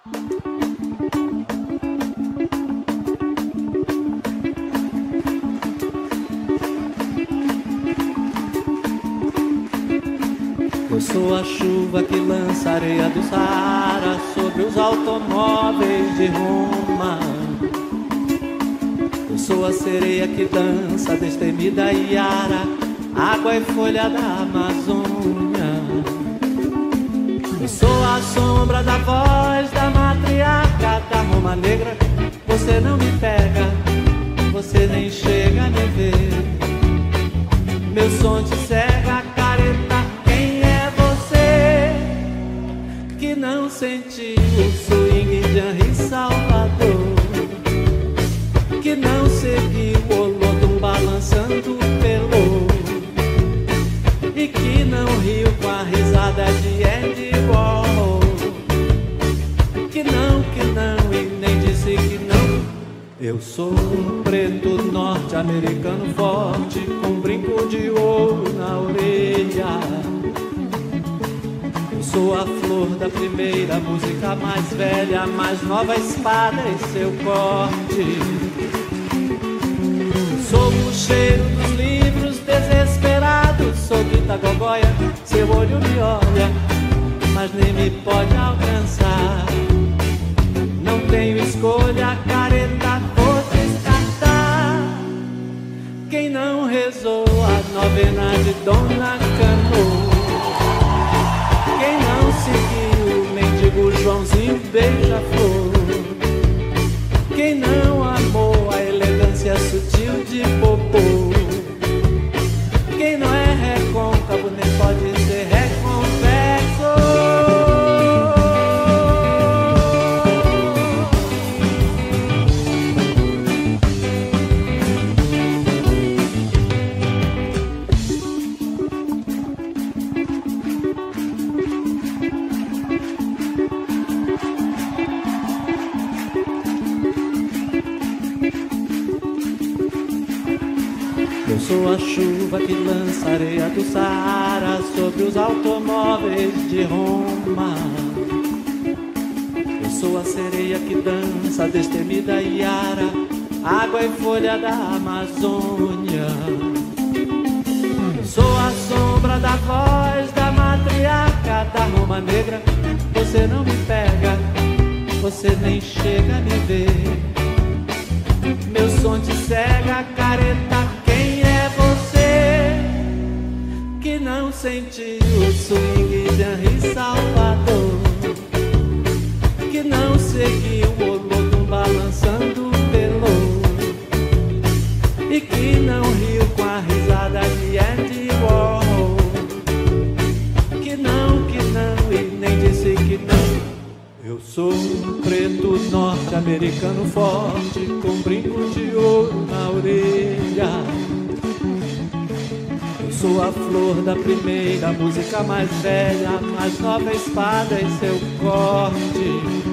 Eu sou a chuva que lança areia do Saara sobre os automóveis de Roma. Eu sou a sereia que dança destemida Iara, água e folha da Amazônia. Eu sou a sombra da voz da matriarca da Roma Negra. Você não me pega, você nem chega a me ver. Meu som te cega, careta. Quem é você que não sentiu o swing de Henri Salvador? Que não seguiu o Olodum balançando pelo, e que não riu com a risada de Andy Warhol? Que não, e nem disse que não. Eu sou um preto norte-americano forte, com um brinco de ouro na orelha. Eu sou a flor da primeira música mais velha, a mais nova espada em seu corte. Sou o cheiro dos livros desesperados, sou Guita Gogóia, seu olho me olha, mas nem me pode alcançar. Não tenho escolha, careta, vou descartar. Quem não rezou a novena de Dona Cano? Quem não seguiu o mendigo Joãozinho beija-flor? Quem não amou a elegância sutil de Popô? Quem não é recôncavo nem pode ser reconvexo? Eu sou a chuva que lança areia do Saara sobre os automóveis de Roma. Eu sou a sereia que dança destemida Iara, água e folha da Amazônia. Eu sou a sombra da voz da matriarca da Roma Negra. Você não me pega, você nem chega a me ver. Meu som te cega, careta. Quem é você que não sentiu o swing de Henri Salvador? Que não seguiu o Olodum balançando pelo, e que não riu com a risada de Andy Warhol? Que não, e nem disse que não. Eu sou um preto norte-americano forte, com brinco de ouro na orelha. Eu sou a flor da primeira música mais velha, a mais nova espada em seu corte.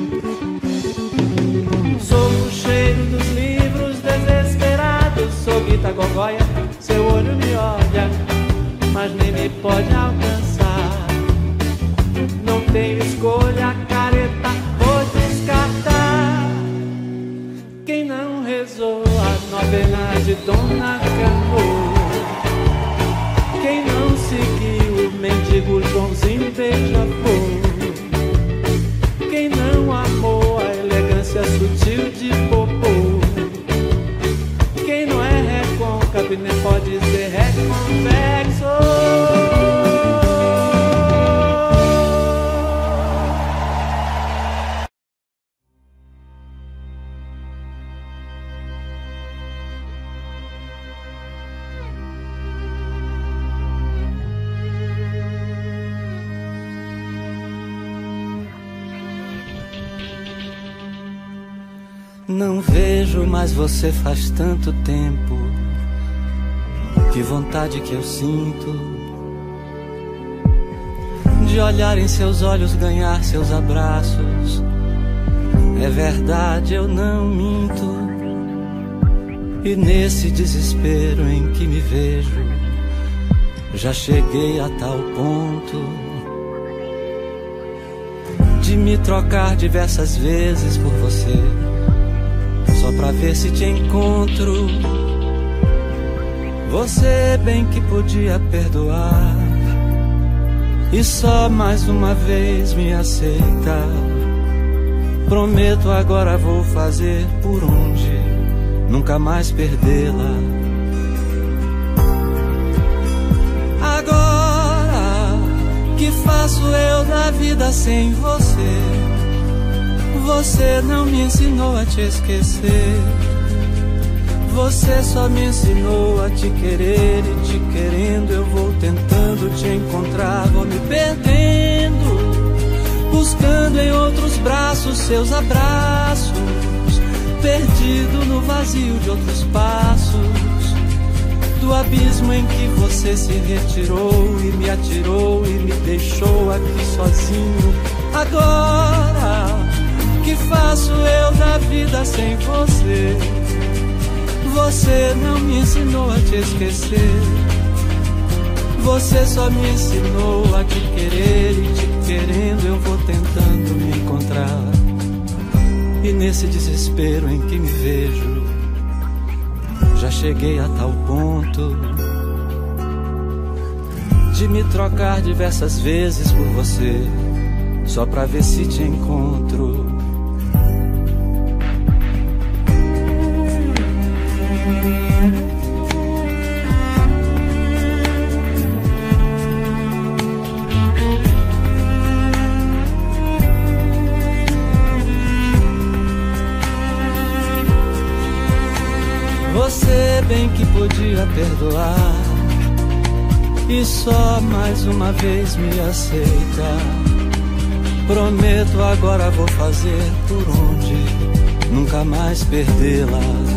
Sou o cheiro dos livros desesperados, sou Guita Gogóia, seu olho me olha, mas nem me pode alcançar. Não tenho escolha, careta, vou descartar. Quem não rezou a novena de Dona Cano? Quem não seguiu o mendigo Joãozinho beija-flor? Quem não amou a elegância sutil de Popô? Quem não é recôncavo nem pode ser reconvexo? Não vejo mais você faz tanto tempo. Que vontade que eu sinto de olhar em seus olhos, ganhar seus abraços. É verdade, eu não minto. E nesse desespero em que me vejo, já cheguei a tal ponto de me trocar diversas vezes por você, só pra ver se te encontro. Você bem que podia perdoar e só mais uma vez me aceitar. Prometo agora vou fazer por onde nunca mais perdê-la. Agora que faço eu da vida sem você? Você não me ensinou a te esquecer. Você só me ensinou a te querer, e te querendo eu vou tentando te encontrar. Vou me perdendo, buscando em outros braços seus abraços, perdido no vazio de outros passos, do abismo em que você se retirou e me atirou e me deixou aqui sozinho. Agora que faço eu da vida sem você? Você não me ensinou a te esquecer. Você só me ensinou a te querer, e te querendo eu vou tentando me encontrar. E nesse desespero em que me vejo, já cheguei a tal ponto de me trocar diversas vezes por você, só pra ver se te encontro. Você bem que podia perdoar e só mais uma vez me aceita. Prometo agora vou fazer por onde nunca mais perdê-la.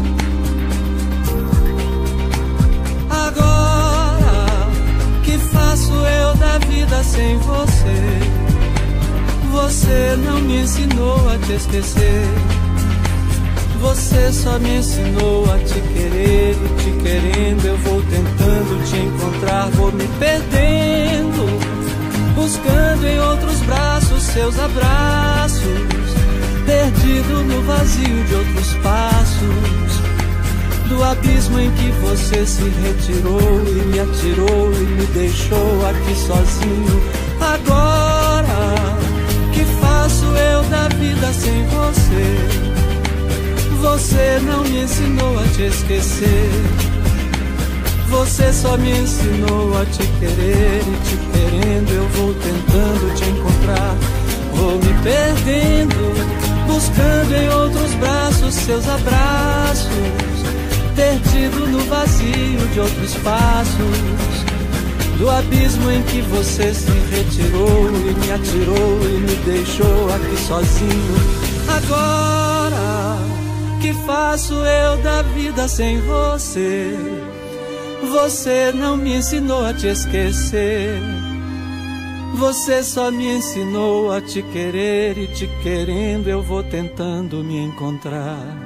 Agora que faço eu da vida sem você? Você não me ensinou a te esquecer. Você só me ensinou a te querer, e te querendo eu vou tentando te encontrar. Vou me perdendo, buscando em outros braços seus abraços, perdido no vazio de outros passos, do abismo em que você se retirou e me atirou e me deixou aqui sozinho. Agora que faço eu da vida sem você? Você não me ensinou a te esquecer. Você só me ensinou a te querer, e te querendo eu vou tentando te encontrar. Vou me perdendo, buscando em outros braços seus abraços, perdido no vazio de outros passos, do abismo em que você se retirou e me atirou e me deixou aqui sozinho. Agora que faço eu da vida sem você? Você não me ensinou a te esquecer. Você só me ensinou a te querer, e te querendo eu vou tentando me encontrar.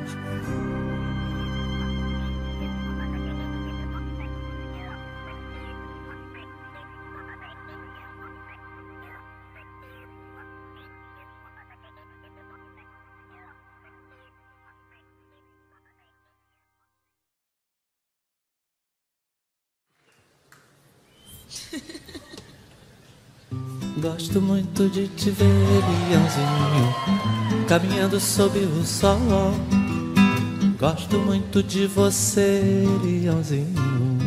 Gosto muito de te ver, leãozinho, caminhando sob o sol. Gosto muito de você, leãozinho.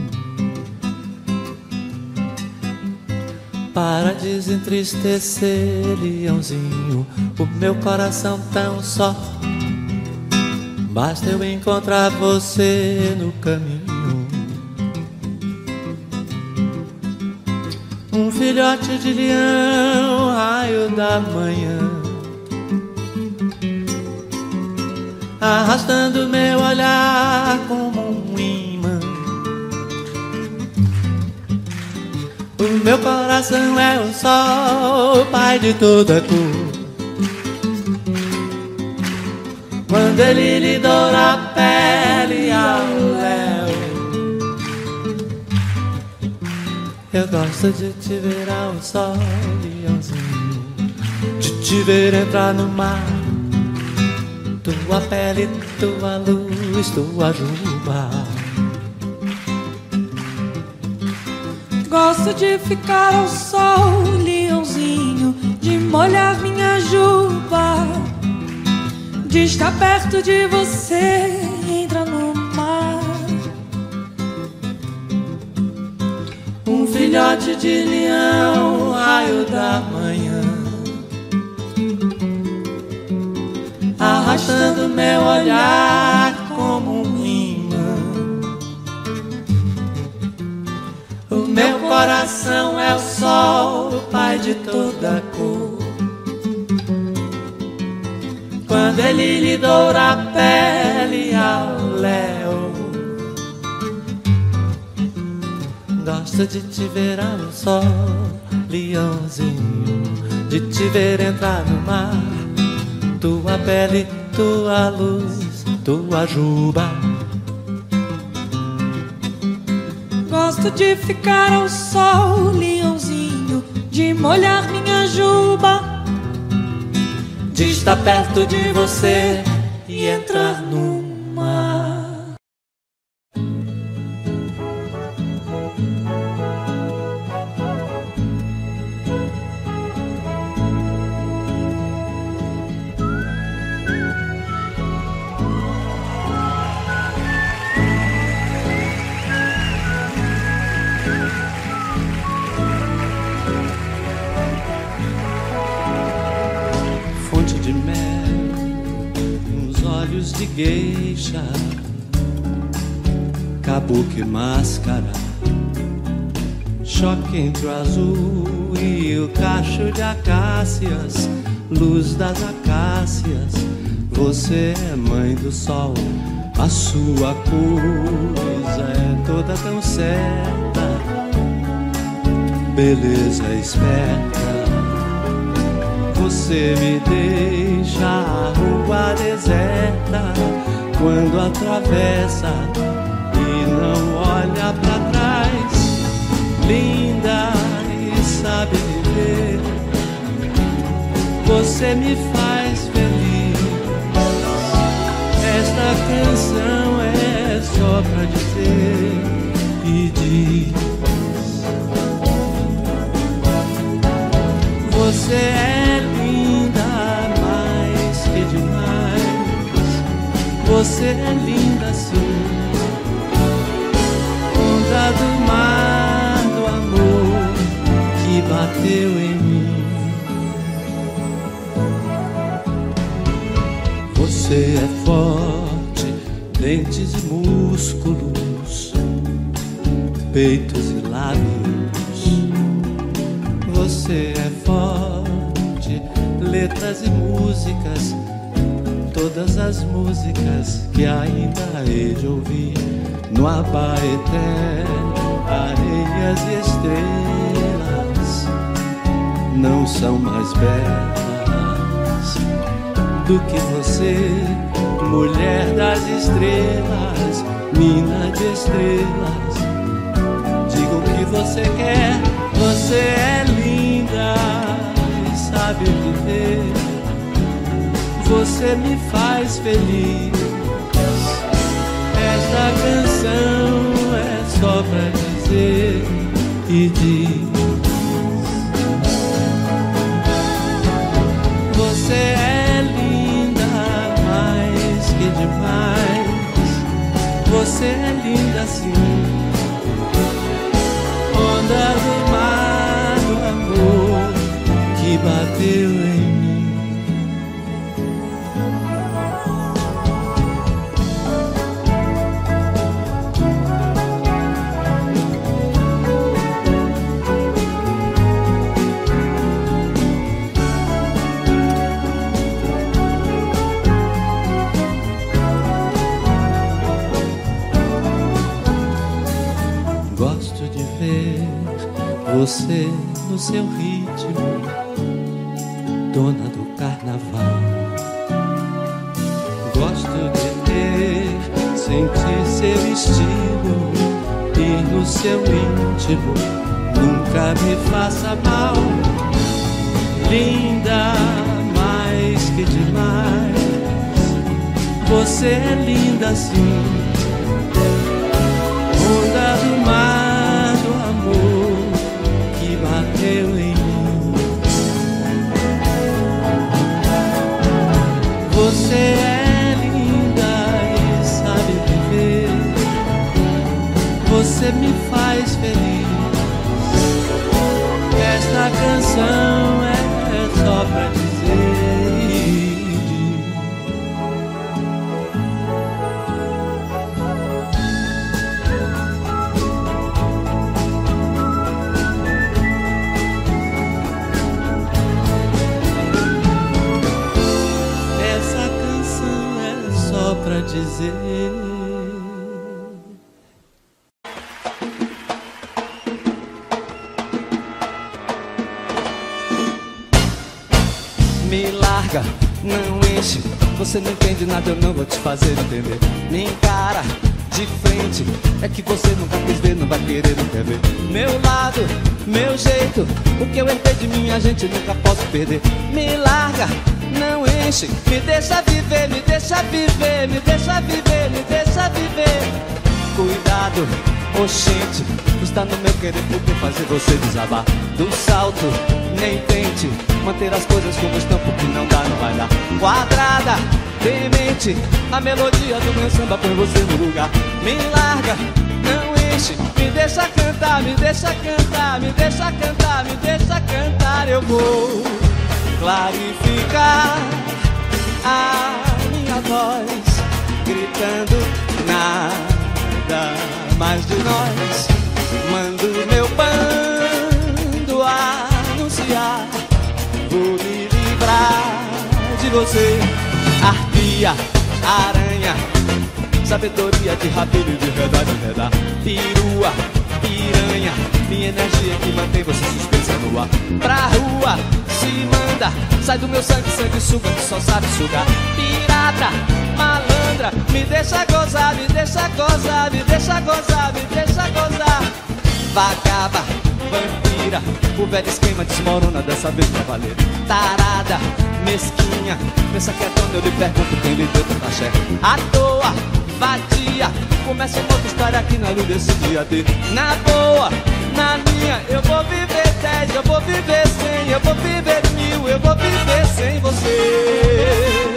Para desentristecer, leãozinho, o meu coração tão só. Basta eu encontrar você no caminho. Um filhote de leão, raio da manhã, arrastando meu olhar como um imã. O meu coração é o sol, pai de toda cor. Quando ele lhe doura a pele ao léu, eu gosto de te ver ao sol, leãozinho, de te te ver entrar no mar. Tua pele, tua luz, tua juba. Gosto de ficar ao sol, leãozinho, de molhar minha juba, de estar perto de você, entra no mar. Um filhote de leão, raio da manhã, arrastando meu olhar como um imã. O meu coração é o sol, o pai de toda cor. Quando ele lhe doura a pele ao léu, gosto de te ver ao sol, leãozinho, de te ver entrar no mar. Tua pele, tua luz, tua juba. Gosto de ficar ao sol, leãozinho, de molhar minha juba, de estar perto de você e entrar no mar. Fonte de mel, uns olhos de geisha, kabuki máscara, choque entre o azul e o cacho de acácias, luz das acácias. Você é mãe do sol, a sua coisa é toda tão certa, beleza esperta. Você me deixa a rua deserta quando atravessa e não olha pra trás. Linda e sabe viver, você me faz feliz. Esta canção é só pra dizer e diz: você é linda mais que demais. Você é linda sim, onda do mar do amor que bateu em mim. Você é forte, dentes e músculos, peitos e lábios. Você é forte, letras e músicas, todas as músicas que ainda hei de ouvir no Abaeté. Areias e estrelas não são mais belas do que você, mulher das estrelas, mina de estrelas. Diga o que você quer, você é linda e sabe viver. Você me faz feliz. Esta canção é só pra dizer e diz: você é linda mais que demais. Você é linda sim, onda do mar do amor que bateu em mim. Gosto de ver você no seu ritmo, dona do carnaval. Gosto de ter, sentir seu estilo, ir no seu íntimo, nunca me faça mal. Linda Você é linda assim, onda do mar do amor que bateu em mim. Você é linda e sabe viver. Você me faz feliz. Esta canção é só pra dizer. Essa canção é só pra dizer. Me larga, não enche. Você não entende nada, eu não vou te fazer entender. Me encara de frente, é que você nunca quis ver, não vai querer, não quer ver. Meu lado, meu jeito, o que eu herdei de minha gente nunca posso perder. Me larga, não enche. Me deixa viver, me deixa viver, me deixa viver, me deixa viver. Cuidado, oxente, está no meu querer porque fazer você desabar do salto. Nem tente manter as coisas como estão, porque não dá, não vai dar. Quadrada, demente, a melodia do meu samba põe você no lugar. Me larga, não enche. Me deixa cantar, me deixa cantar, me deixa cantar, me deixa cantar. Eu vou clarificar a minha voz, gritando nada mais de nós. Mando meu bando anunciar, vou me livrar de você. Arpia, aranha, sabedoria de rabelo, de verdade, verdade. Perua, piranha, minha energia que mantém você suspensa no ar. Pra rua, se manda, sai do meu sangue, sangue suga, que só sabe sugar. Pirata, malandra, me deixa gozar, me deixa gozar, me deixa gozar, me deixa gozar. Vagaba, vampira, o velho esquema desmorona, dessa vez pra valer. Tarada, mesquinha, pensa que é dono, eu lhe pergunto quem lhe deu tanta axé. À toa, vadia, começa uma outra história aqui na luz desse dia D. Na boa, na minha, eu vou viver 10, eu vou viver 100, eu vou viver 1000, eu vou viver sem você.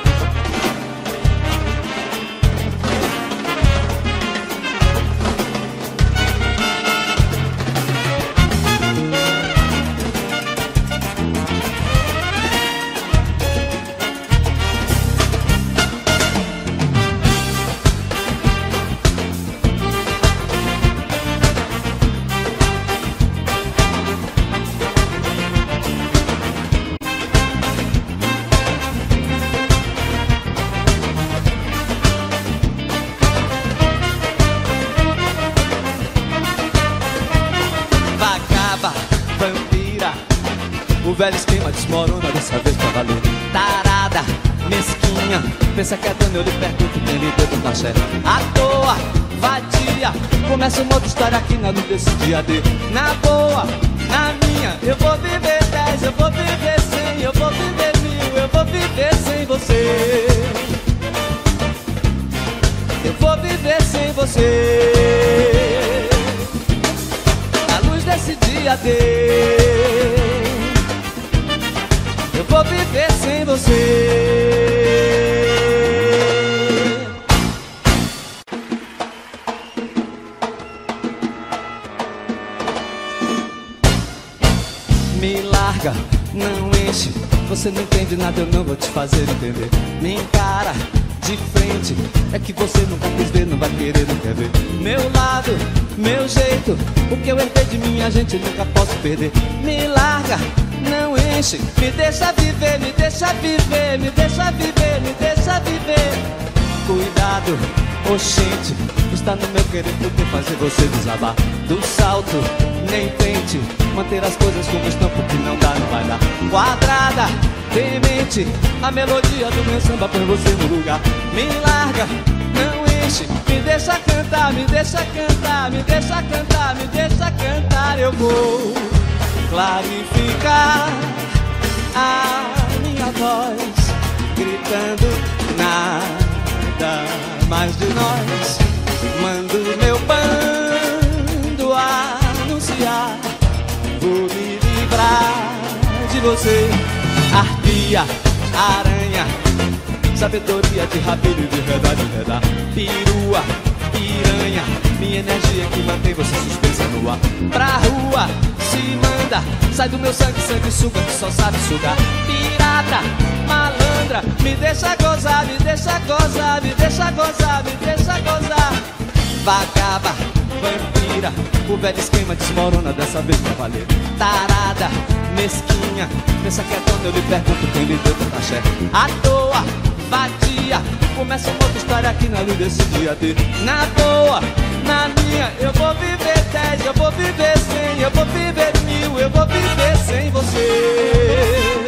O velho esquema desmorona, dessa vez pra valer. Tarada, mesquinha, pensa que é dono, eu lhe pergunto quem lhe deu tanta axé. À toa, vadia, começa uma outra história aqui na luz desse dia D. Na boa, na minha, eu vou viver 10, eu vou viver 100, eu vou viver 1000, eu vou viver sem você. Eu vou viver sem você. Na luz desse dia D, eu vou viver sem você. Me larga, não enche. Você não entende nada, eu não vou te fazer entender. Me encara de frente, é que você nunca quis ver, não vai querer, não quer ver. Meu lado, meu jeito, o que eu herdei de minha gente nunca posso perder. Me larga, não enche. Me deixa viver, me deixa viver, me deixa viver, me deixa viver. Cuidado, oxente, está no meu querer porque fazer você desabar do salto. Nem tente manter as coisas como estão, porque não dá, não vai dar. Quadrada, demente, a melodia do meu samba põe você no lugar. Me larga, não enche. Me deixa cantar, me deixa cantar, me deixa cantar, me deixa cantar. Eu vou clarificar a minha voz, gritando nada você. Arpia, aranha, sabedoria de rabelho, de verdade, verdade. Perua, piranha, minha energia que mantém você suspensa no ar. Pra rua, se manda, sai do meu sangue, sangue suga que só sabe sugar. Pirata, malandra, me deixa gozar, me deixa gozar, me deixa gozar, me deixa gozar. Vagaba, vampira, o velho esquema desmorona dessa vez pra valer. Tarada, mesquinha, pensa que é dona, eu lhe pergunto quem lhe deu tanta axé. À toa, vadia, começa uma outra história aqui na luz desse dia D. Na boa, na minha, eu vou viver 10, eu vou viver 100, eu vou viver 1000, eu vou viver sem você.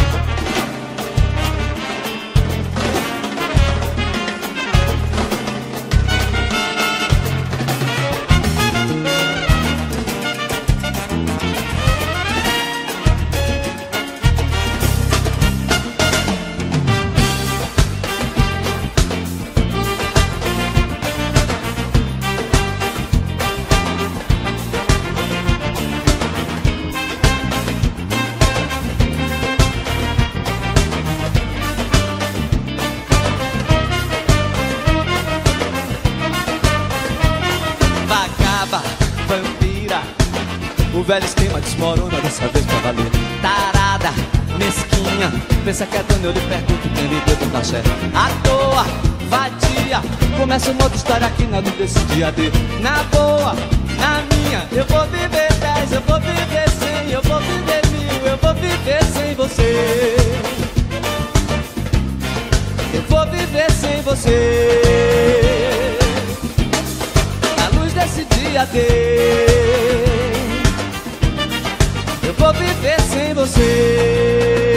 O velho esquema desmorona dessa vez pra valer. Tarada, mesquinha, pensa que é dona, eu lhe pergunto quem lhe deu tanta axé. À toa, vadia, começa uma outra história aqui na luz desse dia D. Na boa, na minha, eu vou viver 10, eu vou viver 100, eu vou viver 1000, eu vou viver sem você. Eu vou viver sem você. Na luz desse dia D, eu vou viver sem você.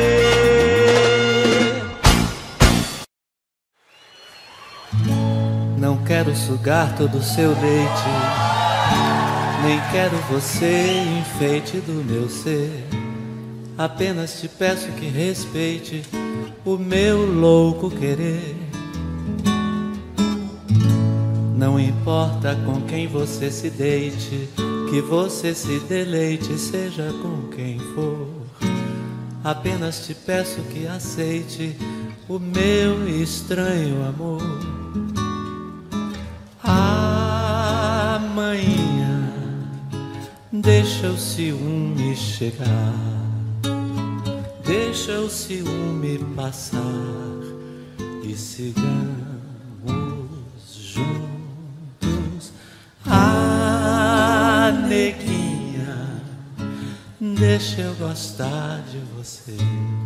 Não quero sugar todo o seu leite, nem quero você enfeite do meu ser. Apenas te peço que respeite o meu louco querer. Não importa com quem você se deite, que você se deleite, seja com quem for. Apenas te peço que aceite o meu estranho amor. Amanhã deixa o ciúme chegar, deixa o ciúme passar e sigamos juntos. Neguinha, deixa eu gostar de você.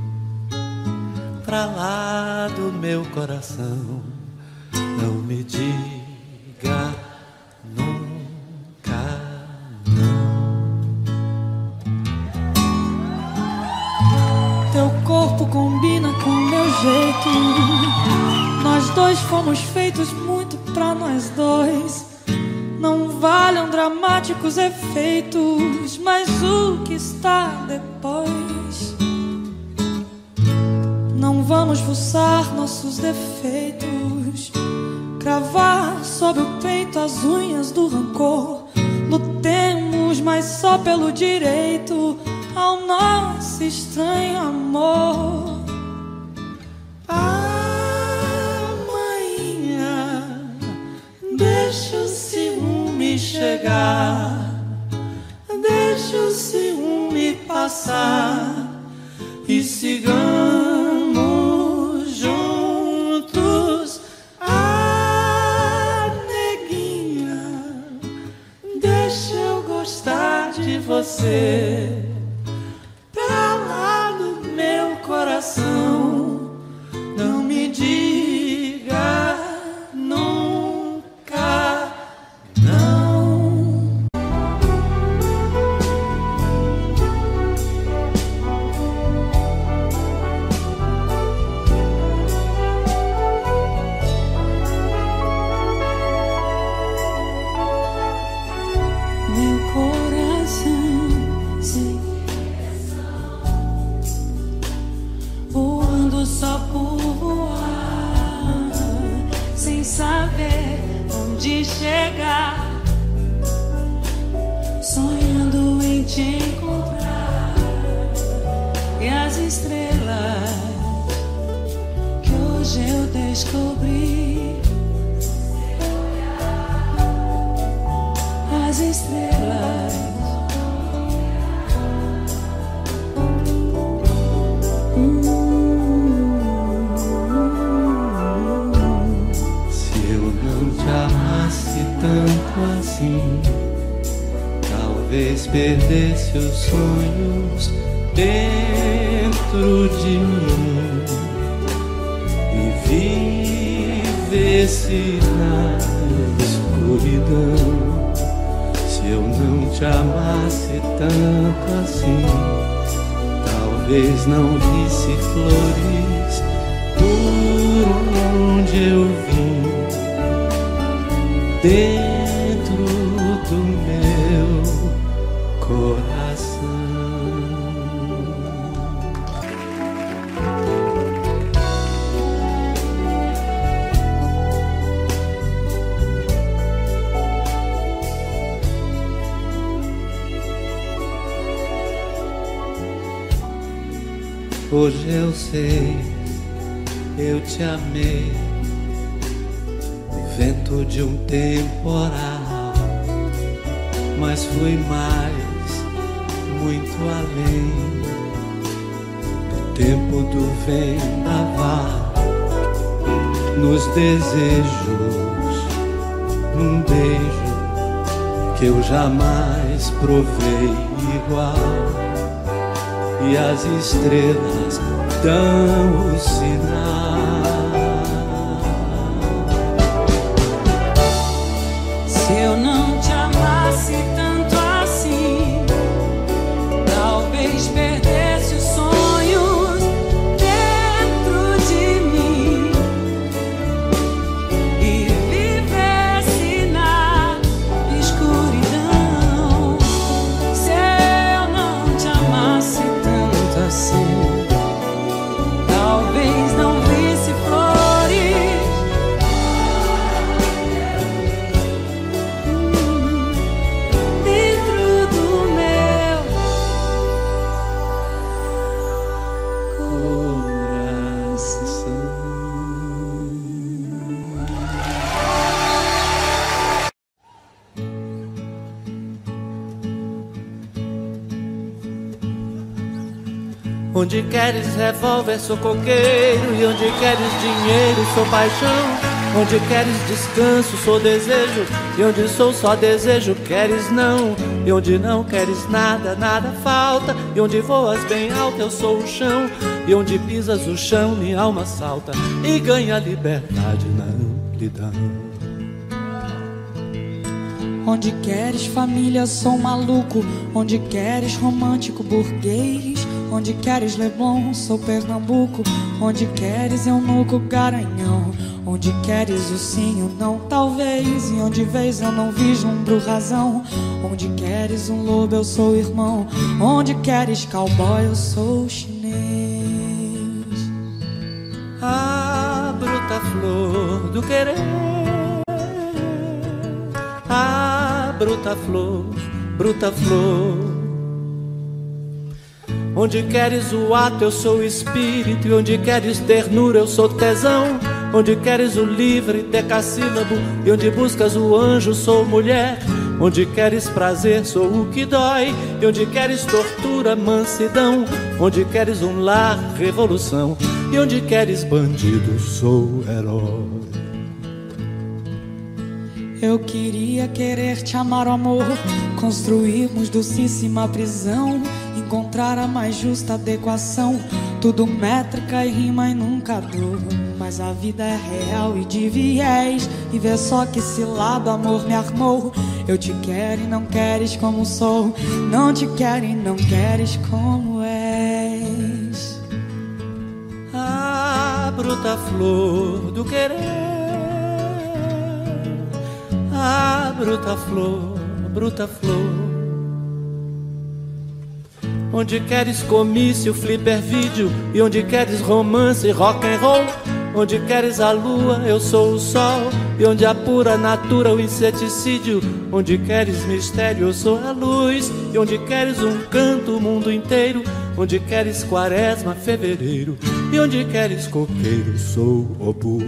Pra lá do meu coração, não me diga nunca não. Teu corpo combina com meu jeito. Nós dois fomos feitos muito pra nós dois. Não valham dramáticos efeitos, mas o que está depois. Não vamos fuçar nossos defeitos, cravar sob o peito as unhas do rancor. Lutemos, mas só pelo direito ao nosso estranho amor. Amanhã deixa o ciúme chegar, deixa o ciúme passar e sigamos juntos. Neguinha, deixa eu gostar de você. Pra lá do meu coração, não me diga nunca não. Meu coração sem voando só por voar, sem saber onde chegar, sonhando em te encontrar. descobrir as estrelas. Se eu não te amasse tanto assim, talvez perdesse os sonhos dentro de mim e vivesse na escuridão. Se eu não te amasse tanto assim, talvez não visse flores por onde eu vim, dentro do meu coração. Hoje eu sei, eu te amei, o vento de um temporal, mas fui mais, muito além do tempo do vendaval, nos desejos, num beijo que eu jamais provei igual. E as estrelas dão o sinal. Se eu não te amasse tanto assim, talvez perdesse os sonhos dentro de mim e vivesse na escuridão. Se eu não te amasse assim, talvez não visse flores dentro do meu coração. Onde queres revólver, sou coqueiro, e onde queres dinheiro, sou paixão. Onde queres descanso, sou desejo, e onde sou só desejo, queres não. E onde não queres nada, nada falta. E onde voas bem alto, eu sou o chão. E onde pisas o chão, minha alma salta e ganha liberdade na amplidão. Onde queres família, sou maluco. Onde queres romântico, burguês. Onde queres Leblon, sou Pernambuco. Onde queres eunuco, Garanhão. Onde queres o sim, o não, talvez. E onde vês eu não vislumbro razão. Onde queres um lobo, eu sou irmão. Onde queres cowboy, eu sou chinês. A bruta flor do querer, a bruta flor, bruta flor. Onde queres o ato, eu sou o espírito. E onde queres ternura, eu sou tesão. Onde queres o livre decassílabo, e onde buscas o anjo, sou mulher. Onde queres prazer, sou o que dói. E onde queres tortura, mansidão. Onde queres um lar, revolução. E onde queres bandido, sou herói. Eu queria querer te amar, o amor, construirmos docíssima prisão, encontrar a mais justa adequação, tudo métrica e rima e nunca dor. Mas a vida é real e de viés, e vê só que cilado amor me armou. Eu te quero e não queres como sou, não te quero e não queres como és. A bruta flor do querer, a bruta flor, bruta flor. Onde queres comício, flipper vídeo, e onde queres romance, rock and roll. Onde queres a lua, eu sou o sol. E onde a pura natura, o inseticídio. Onde queres mistério, eu sou a luz. E onde queres um canto, o mundo inteiro. Onde queres quaresma, fevereiro. E onde queres coqueiro, sou opus.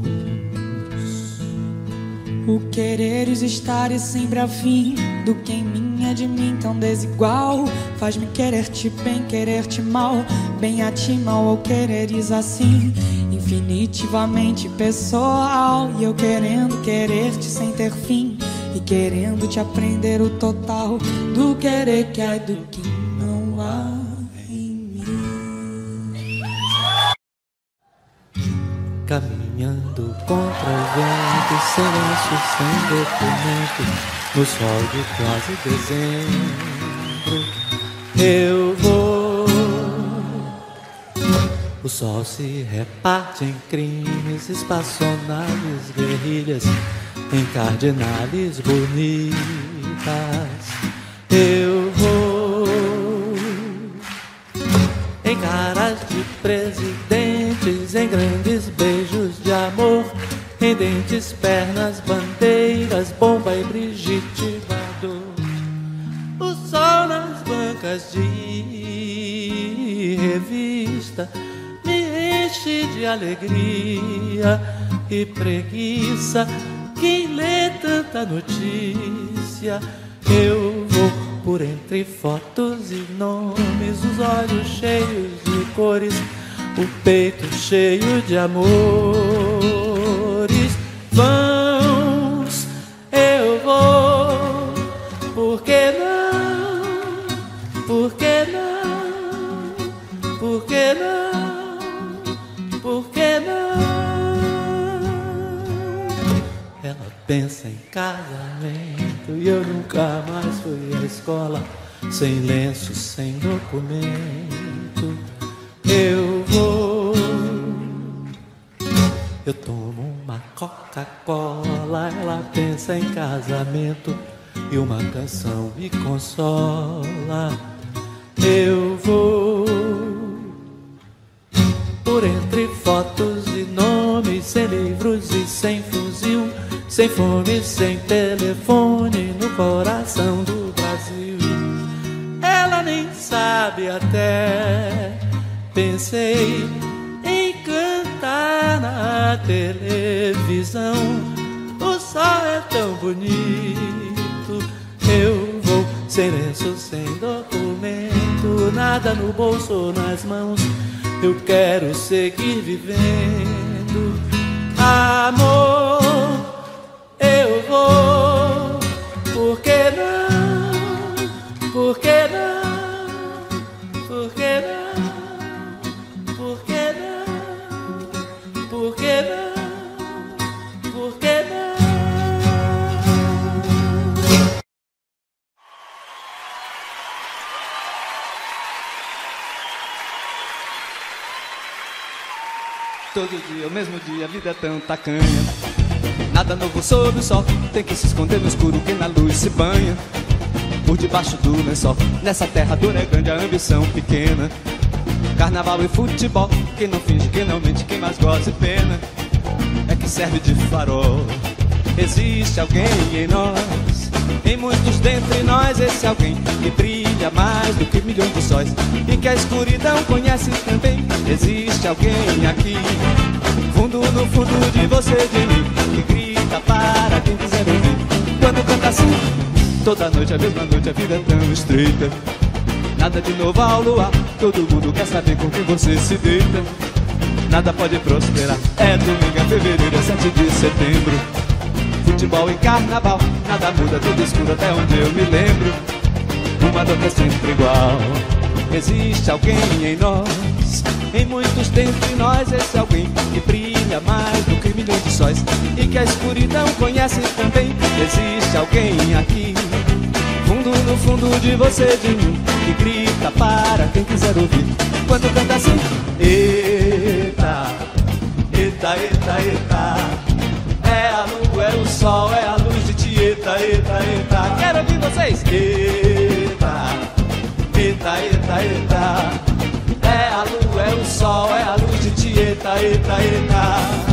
O quereres estares sempre afim do que em mim é de mim tão desigual. Faz-me querer-te bem, querer-te mal. Bem a ti, mal ao quereres assim. Infinitivamente pessoal. E eu querendo querer-te sem ter fim. E querendo te aprender o total do querer que há do que não há em mim. Caminhando contra o vento, silêncio sem documento, no sol de quase dezembro, eu vou. O sol se reparte em crimes, espaçonaves, guerrilhas, em cardinales bonitas, eu vou. Em caras de presidentes, em grandes beijos de amor, em dentes, pernas, bandeiras, bomba e Brigitte Bardot. O sol nas bancas de revista me enche de alegria e preguiça. Quem lê tanta notícia, eu vou por entre fotos e nomes, os olhos cheios de cores, o peito cheio de amores. Vamos, eu vou, por que não? Por que não? Por que não? Por que não? Ela pensa em casamento e eu nunca mais fui à escola, sem lenço, sem documento. Eu vou. Eu tomo uma Coca-Cola, ela pensa em casamento e uma canção me consola. Eu vou por entre fotos e nomes, sem livros e sem fuzil, sem fome, sem telefone, no coração do Brasil. Ela nem sabe até, pensei em cantar na televisão. O sol é tão bonito, eu vou sem lenço, sem documento, nada no bolso ou nas mãos. Eu quero seguir vivendo, amor. Eu vou, por que não? Por que não? Por que não? Por que não? Por que não? Por que não? Todo dia, o mesmo dia, a vida é tão tacanha. Nada novo sob o sol, tem que se esconder no escuro que na luz se banha. Por debaixo do lençol, nessa terra dura é grande a ambição pequena. Carnaval e futebol, quem não finge, quem não mente, quem mais goza e pena é que serve de farol. Existe alguém em nós, em muitos dentre nós, esse alguém que brilha mais do que milhões de sóis e que a escuridão conhece também. Existe alguém aqui, fundo no fundo de você, de mim, que grita para quem quiser ouvir. Quando canta assim, toda noite, a mesma noite, a vida é tão estreita. Nada de novo ao luar, todo mundo quer saber com quem você se deita. Nada pode prosperar, é domingo, é fevereiro, é 7 de setembro. Futebol e carnaval, nada muda, tudo escuro até onde eu me lembro. Uma dor que é sempre igual. Existe alguém em nós, em muitos dentre nós, esse alguém que brilha mais do que milhões de sóis e que a escuridão conhece também. Existe alguém aqui, fundo no fundo de você, de mim, que grita para quem quiser ouvir. Quando canta assim, eita, eita, eita, eita, é a lua, é o sol, é a luz de Tieta, eita, eita. Quero ouvir vocês. Eita, eita, eita, eita, é a lua, é o sol, é a luz de Tieta. Eita, eita, eita.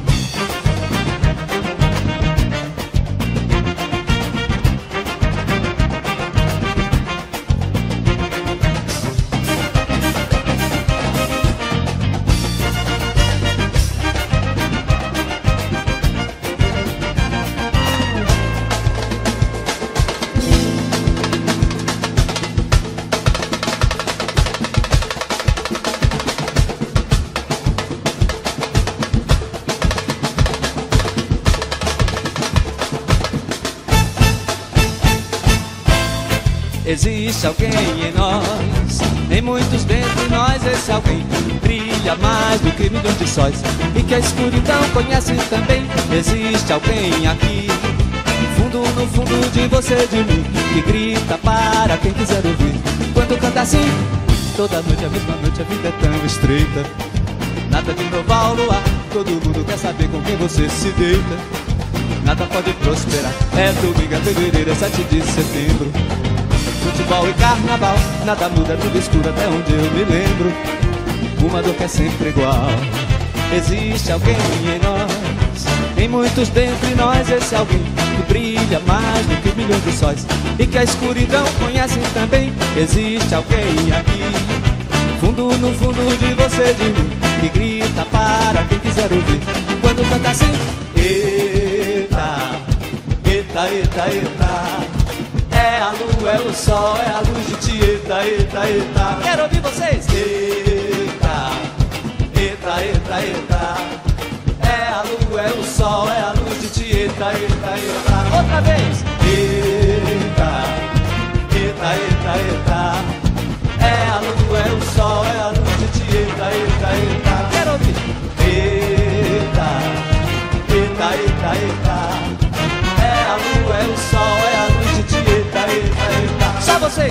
Existe alguém em nós, em muitos dentre nós. Esse alguém brilha mais do que milhões de sóis, e que a escuridão conhece também. Existe alguém aqui, no fundo de você e de mim, que grita para quem quiser ouvir. Quando canta assim, toda noite a mesma noite, a vida é tão estreita. Nada de novo ao luar, todo mundo quer saber com quem você se deita. Nada pode prosperar, é domingo, é fevereiro, é 7 de setembro. Futebol e carnaval, nada muda, tudo escuro até onde eu me lembro. Uma dor que é sempre igual. Existe alguém em nós, em muitos dentre nós. Esse alguém que brilha mais do que milhões de sóis, e que a escuridão conhece também. Existe alguém aqui, no fundo de você e de mim, que grita para quem quiser ouvir. Quando canta assim, eita, eita, eita, eita. É a lua, é o sol, é a luz de ti, eita, eita, eita. Quero ouvir vocês. Eita, eita, eita, eita. É a lua, é o sol, é a luz de ti, eita, eita, eita. Outra vez. Eita, eita, eita, eita. É a lua, é o sol, é a luz de ti, eita, eita, eita. Quero ouvir. Eita, eita, eita, eita. É a lua, é o sol, é a luz de ti, eita, eita, eita. Só vocês.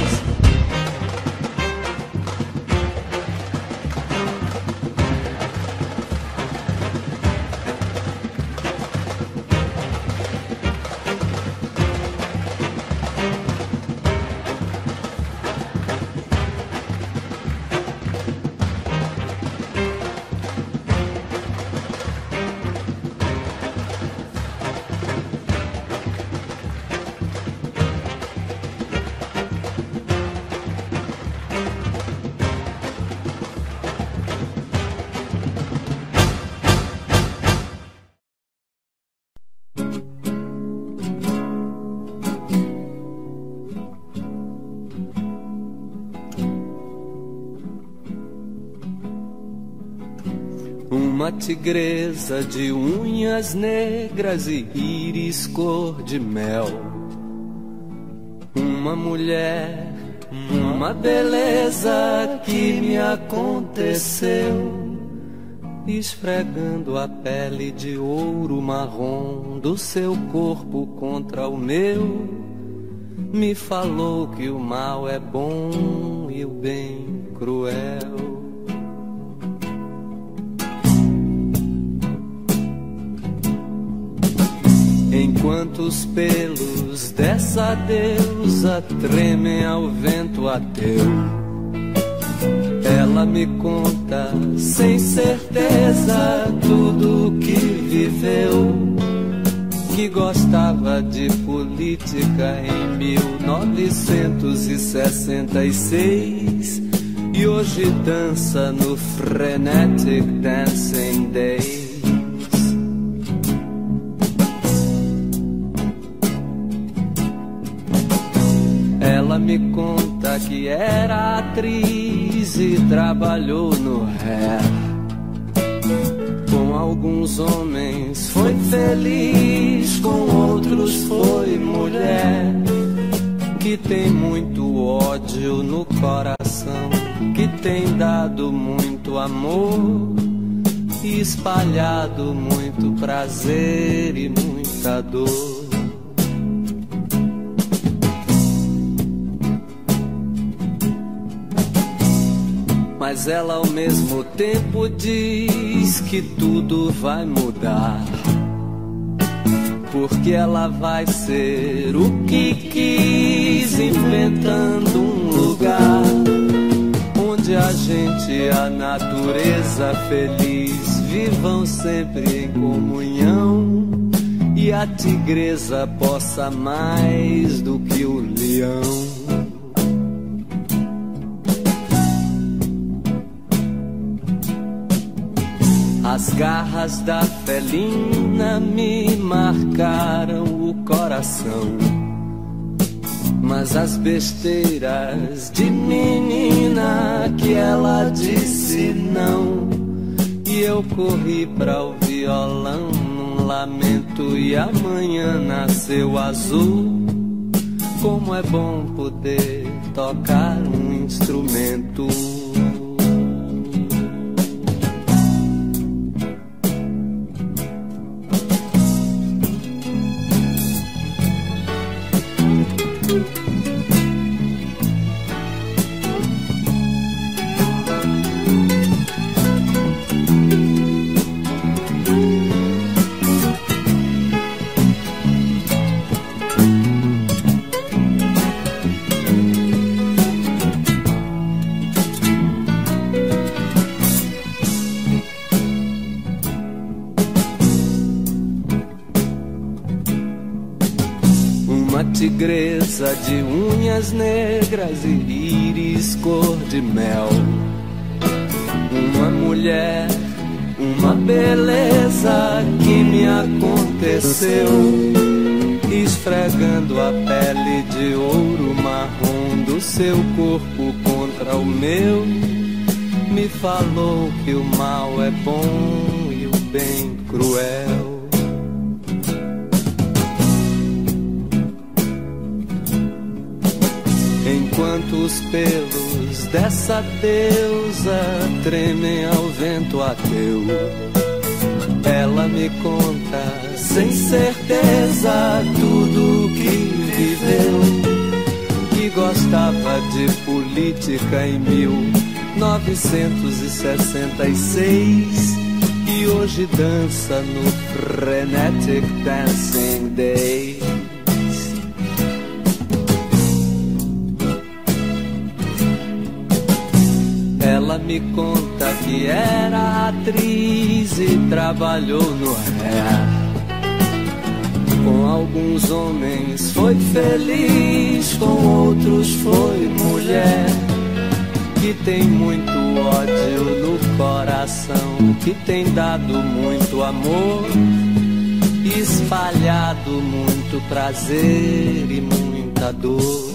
Uma tigresa de unhas negras e íris cor de mel. Uma mulher, uma beleza que me aconteceu, esfregando a pele de ouro marrom do seu corpo contra o meu, me falou que o mal é bom e o bem cruel. Enquanto os pelos dessa deusa tremem ao vento ateu, ela me conta sem certeza tudo o que viveu, que gostava de política em 1966 e hoje dança no Frenetic Dancing Days. Ela me conta que era atriz e trabalhou no Hair. Com alguns homens foi feliz, com outros foi mulher. Que tem muito ódio no coração, que tem dado muito amor e espalhado muito prazer e muita dor. Mas ela ao mesmo tempo diz que tudo vai mudar, porque ela vai ser o que quis, inventando um lugar onde onde a gente e a natureza feliz vivam sempre em comunhão, e a tigresa possa mais do que o leão. As garras da felina me marcaram o coração, mas as besteiras de menina que ela disse não, e eu corri pra o violão num lamento, e amanhã nasceu azul. Como é bom poder tocar um instrumento. Tigresa de unhas negras e íris cor de mel, uma mulher, uma beleza que me aconteceu, esfregando a pele de ouro marrom do seu corpo contra o meu, me falou que o mal é bom e o bem cruel. Enquanto os pelos dessa deusa tremem ao vento ateu, ela me conta sem certeza tudo que viveu, que gostava de política em 1966 e hoje dança no Frenetic Dancing Day. Ela me conta que era atriz e trabalhou no Hair. Com alguns homens foi feliz, com outros foi mulher. Que tem muito ódio no coração, que tem dado muito amor, espalhado muito prazer e muita dor.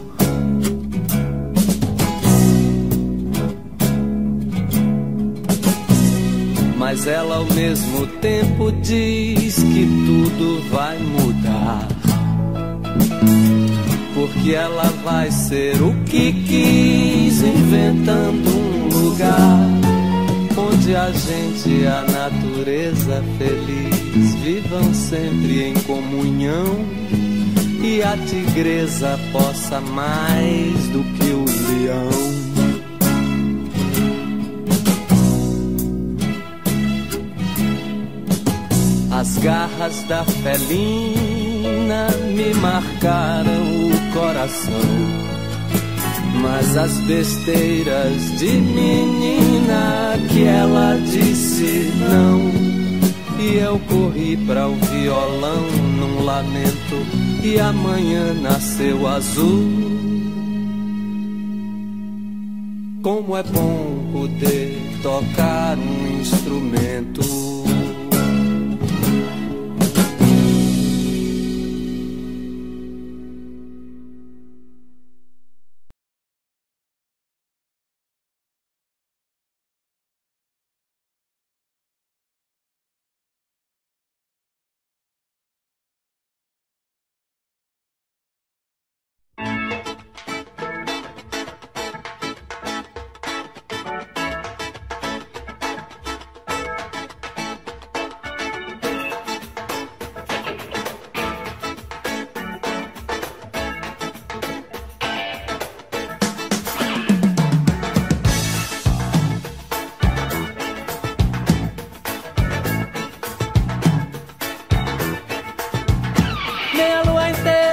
Mas ela ao mesmo tempo diz que tudo vai mudar, porque ela vai ser o que quis, inventando um lugar onde a gente e a natureza feliz vivam sempre em comunhão, e a tigresa possa mais do que o leão. As garras da felina me marcaram o coração, mas as besteiras de menina que ela disse não, e eu corri pra o violão num lamento, e amanhã nasceu azul. Como é bom poder tocar um instrumento.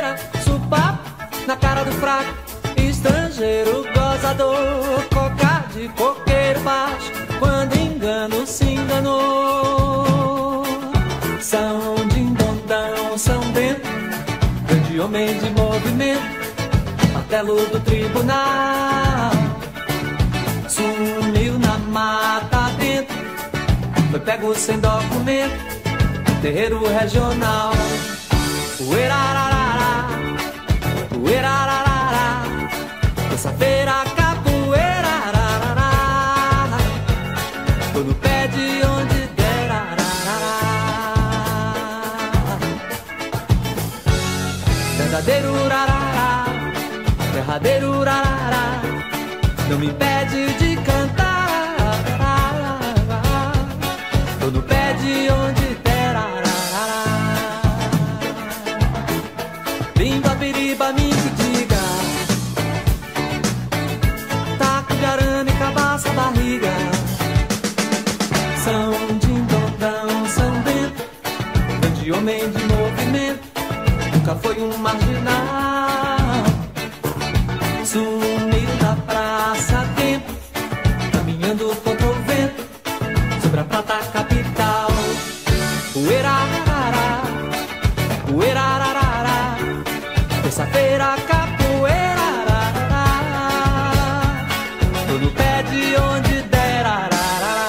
Na cara do fraco, estrangeiro, gozador, cocadeiro. de coqueiro baixo, quando engano se enganou. São dindondão, São Bento, grande homem de movimento, martelo do tribunal. Sumiu na mata dentro, foi pego sem documento, terreiro regional. Uerararara, uerararara, terça-feira capoeira, arararara, tô no pé de onde der, arararara. Verdadeiro urarará, verdadeiro urarará, não me impede de cantar, tô no pé de onde der, arararara. Bimba, biriba, me diga, taco de arame, cabaça, barriga. São dindondão, São Bento, grande homem de movimento, nunca foi um marginal. Sumiu da praça a tempo, caminhando contra o vento, sobre a prata capital. Uerararara, uerararara, terça-feira capoeira, arararara, tô no pé de onde der, arararara.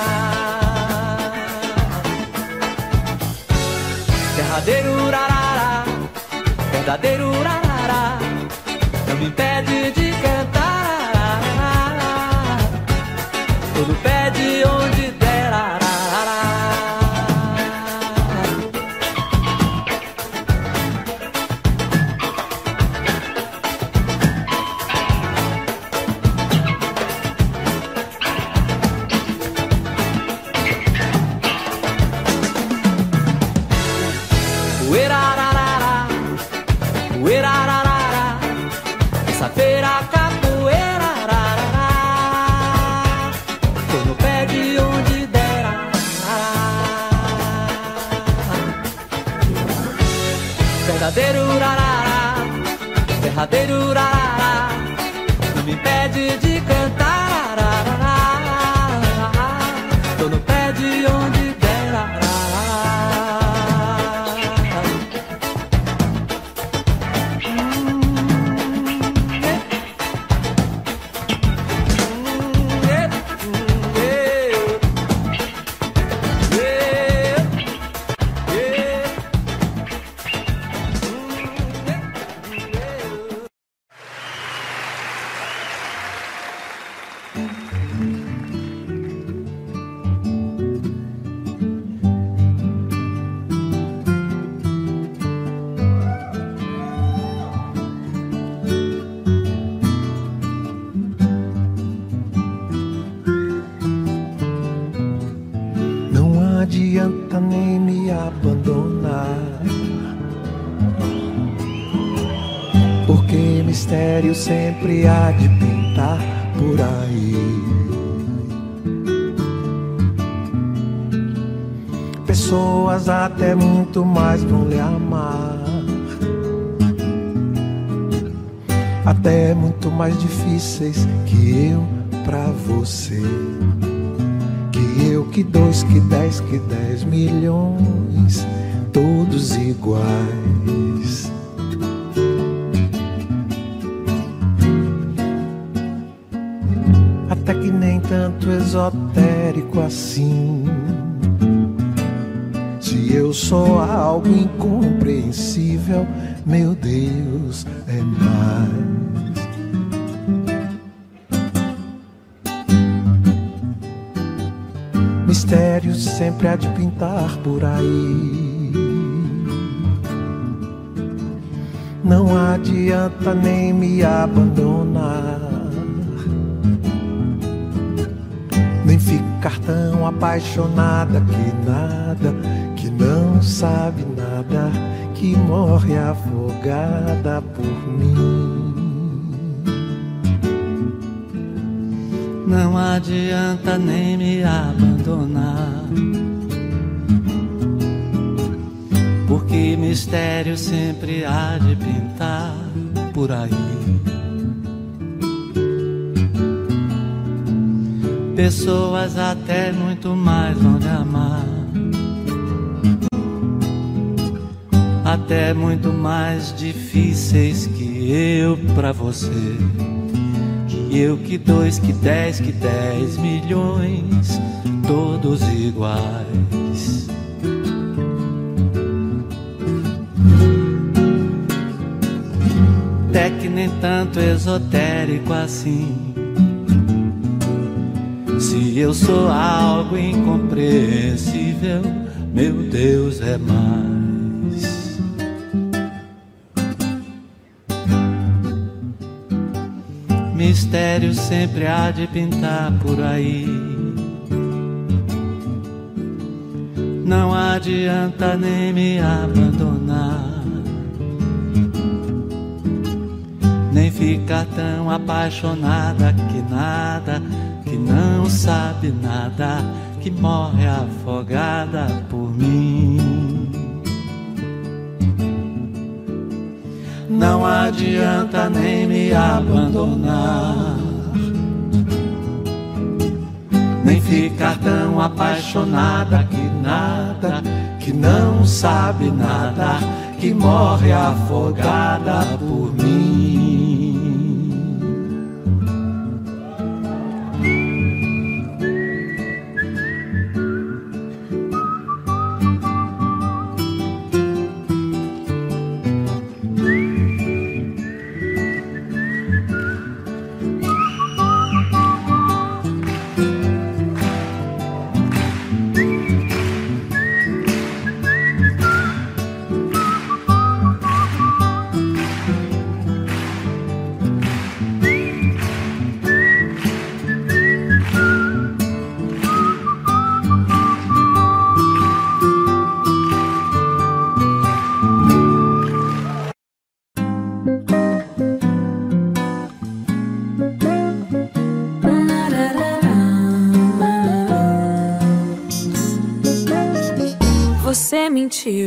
Verdadeiro urarara, verdadeiro urarara, não me impede de cantar, tô no pé de onde der, arararara. Uerararara, uerararara, terça-feira capoeira, arararara, tô no pé de onde der, arararara. Verdadeiro urarará, verdadeiro urarará, não me impede de cantar, arararara, tô no pé de onde der, arararara. Não adianta nem me abandonar, porque mistério sempre há de pintar por aí. Pessoas até muito mais vão lhe amar, até muito mais difíceis que eu pra você. Que eu, que dois, que 10 milhões, todos iguais. Até que nem tanto esotérico assim. Se eu sou algo incompreensível, meu Deus, é mais. Mistérios sempre há de pintar por aí. Não adianta nem me abandonar, nem ficar tão apaixonada que nada, que não sabe nada, que morre afogada por mim. Não adianta nem me abandonar, porque mistério sempre há de pintar por aí. pessoas até muito mais vão lhe amar, até muito mais difíceis que eu pra você. Que eu, que 2, que 10, que 10 milhões, todos iguais. Até que nem tanto esotérico assim. Se eu sou algo incompreensível, meu Deus é mais. Mistério sempre há de pintar por aí. Não adianta nem me abandonar, nem ficar tão apaixonada que nada, que não sabe nada, que morre afogada por mim. Não adianta nem me abandonar, nem ficar tão apaixonada que nada, que não sabe nada, que morre afogada por mim. Você mentiu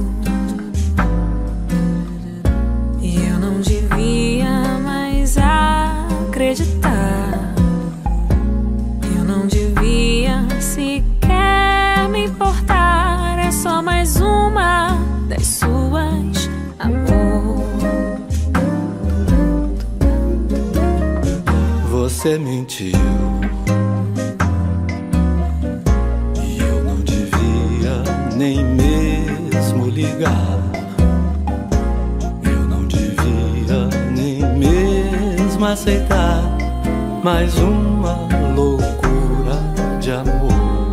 e eu não devia mais acreditar. Eu não devia sequer me importar. É só mais uma das suas, amor. Você mentiu nem mesmo ligar. Eu não devia nem mesmo aceitar mais uma loucura de amor.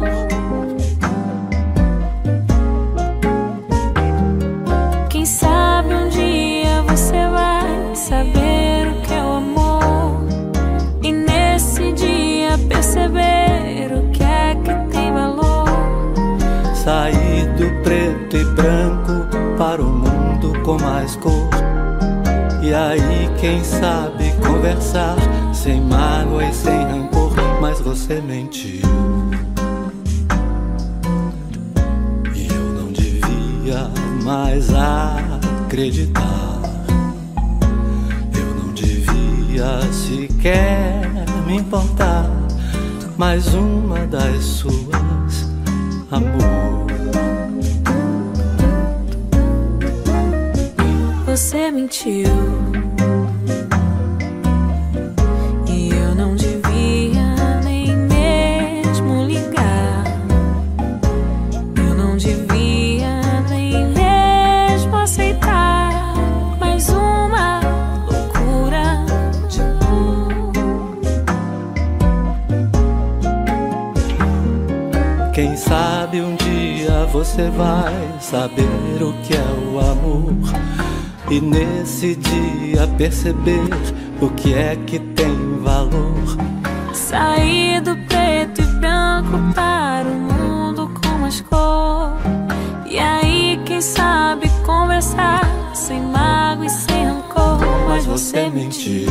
Quem sabe um dia você vai saber o que é o amor, e nesse dia perceber o que é que tem valor. Sair do preto e branco para o mundo com mais cor. E aí, quem sabe conversar sem mágoa e sem rancor. Mas você mentiu e eu não devia mais acreditar. Eu não devia sequer me importar. Mais uma das suas, amor. Você mentiu e eu não devia nem mesmo ligar. Eu não devia nem mesmo aceitar mais uma loucura de amor. Quem sabe um dia você vai saber o que é o amor, e nesse dia perceber o que é que tem valor. Sair do preto e branco para o mundo com mais cor. E aí, quem sabe conversar sem mágoa e sem rancor. Mas você mentiu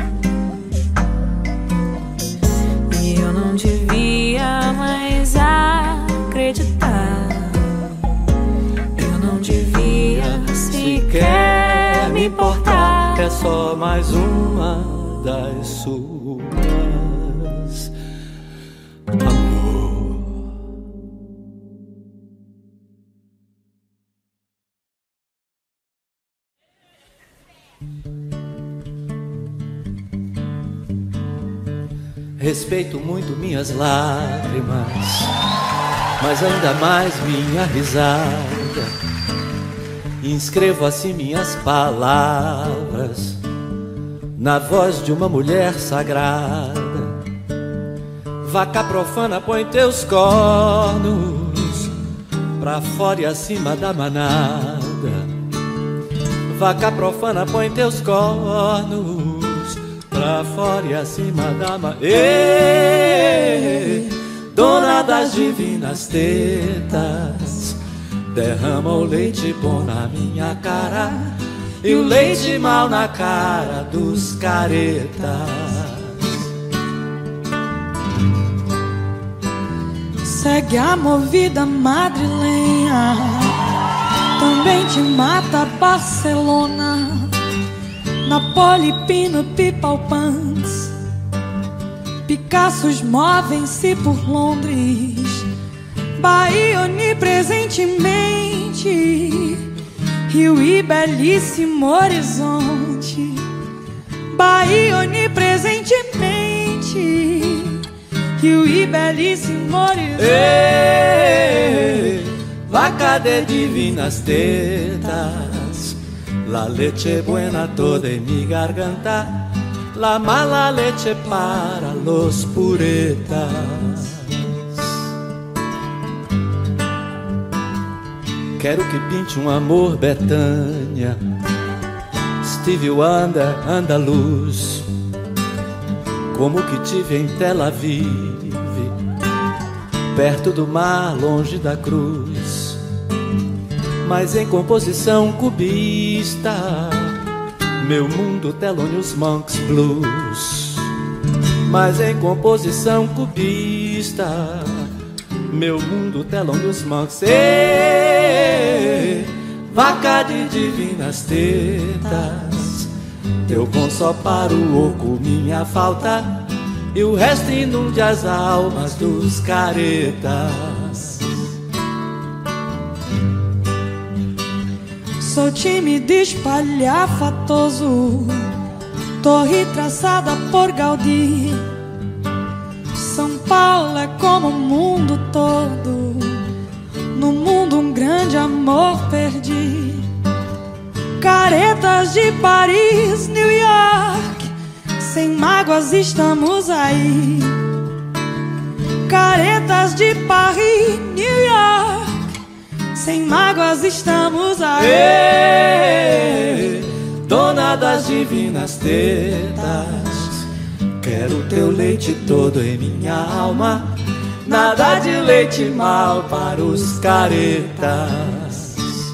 e eu não devia mais acreditar. Eu não devia sequer me importar. É só mais uma das suas, Respeito muito minhas lágrimas, mas ainda mais minha risada. Inscrevo assim minhas palavras na voz de uma mulher sagrada. Vaca profana, põe teus cornos pra fora e acima da manada. Vaca profana, põe teus cornos pra fora e acima da manada. Dona das divinas tetas, derrama o leite bom na minha cara e o leite mal na cara dos caretas. Segue a movida madrilenha, também te mata Barcelona, Napoli, Pino, Pipalpans. Picassos movem-se por Londres, Bahia onipresentemente, Rio e belíssimo horizonte. Bahia onipresentemente, Rio e belíssimo horizonte. Vaca de divinas tetas, la leche buena toda en mi garganta, la mala leche para los puretas. Quero que pinte um amor Betânia, Stevie Wonder, andaluz, como que tive em Tel Aviv, perto do mar, longe da cruz, mas em composição cubista, meu mundo Thelonious Monk's Blues. Mas em composição cubista, meu mundo Thelonious Monk's. Vaca de divinas tetas, teu com só para o oco minha falta, e o resto inunde as almas dos caretas. Sou tímido, espalhafatoso, torre traçada por Gaudí. São Paulo é como o mundo todo, no mundo um grande amor perdi. Caretas de Paris, New York, sem mágoas estamos aí. Caretas de Paris, New York, sem mágoas estamos aí. Dona das divinas tetas, quero teu leite todo em minha alma, nada de leite mal para os caretas.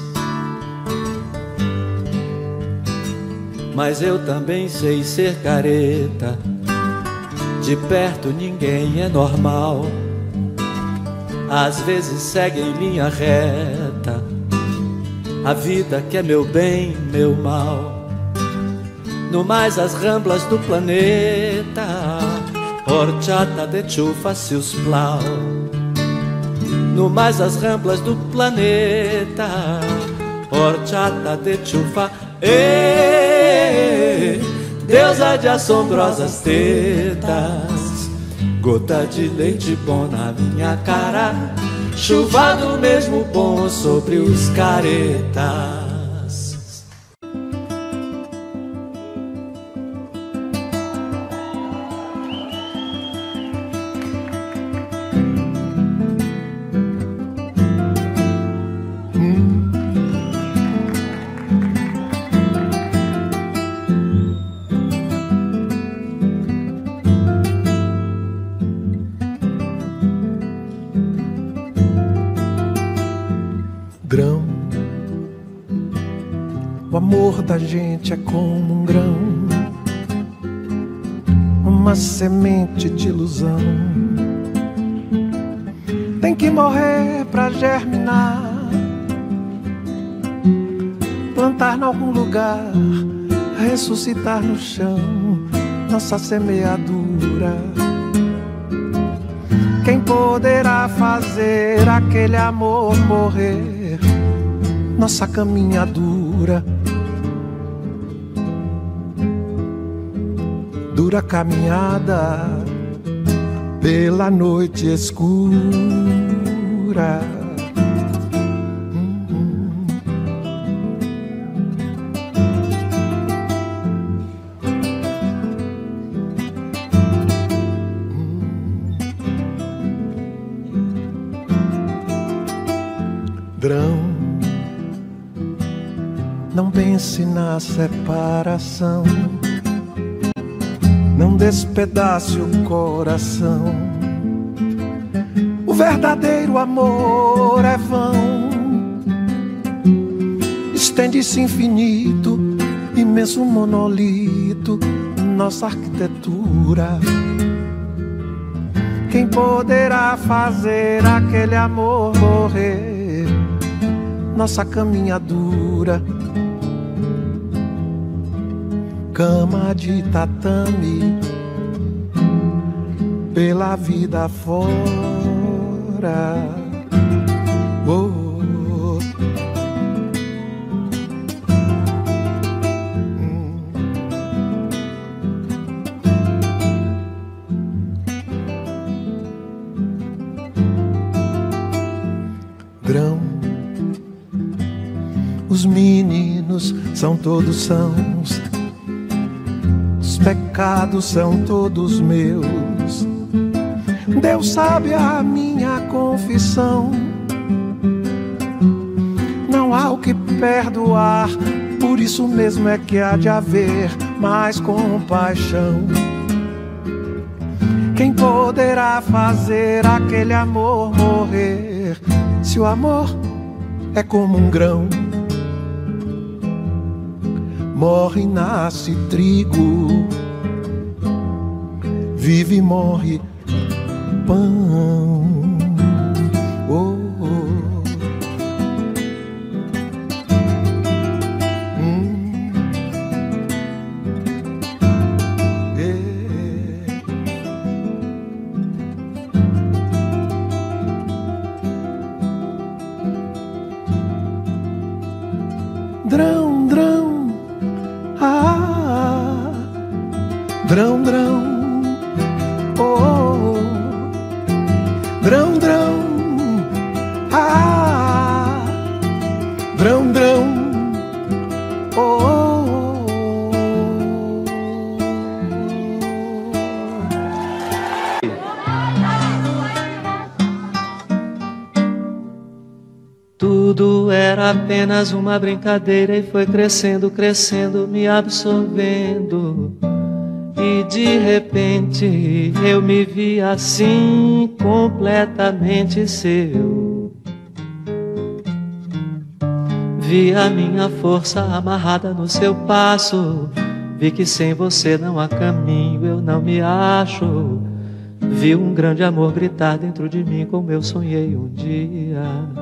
Mas eu também sei ser careta, de perto ninguém é normal, às vezes segue em linha reta a vida que é meu bem, meu mal. No mais as ramblas do planeta, horchata de chufa se os plau. No mais as ramblas do planeta, horchata de chufa. Deusa de assombrosas tetas, gota de leite bom na minha cara, chuva do mesmo bom sobre os caretas. O amor da gente é como um grão, uma semente de ilusão. Tem que morrer pra germinar, plantar em algum lugar, ressuscitar no chão nossa semeadura. Quem poderá fazer aquele amor morrer? Nossa caminhadura. dura caminhada pela noite escura. Drão, não pense na separação, não despedace o coração. O verdadeiro amor é vão, estende-se infinito, imenso monolito, nossa arquitetura. Quem poderá fazer aquele amor morrer? Nossa caminhadura, cama de tatame pela vida fora. Oh. Grão, os meninos são todos sãos, os pecados são todos meus. Deus sabe a minha confissão, não há o que perdoar, por isso mesmo é que há de haver mais compaixão. Quem poderá fazer aquele amor morrer, se o amor é como um grão? Morre e nasce trigo, vive e morre pão. Oh, oh. Drão, drão, ah, drão, drão, oh, drão, drão, ah, drão, drão, oh. Tudo era apenas uma brincadeira e foi crescendo, crescendo, me absorvendo. E de repente eu me vi assim, completamente seu. Vi a minha força amarrada no seu passo, vi que sem você não há caminho, eu não me acho. Vi um grande amor gritar dentro de mim como eu sonhei um dia.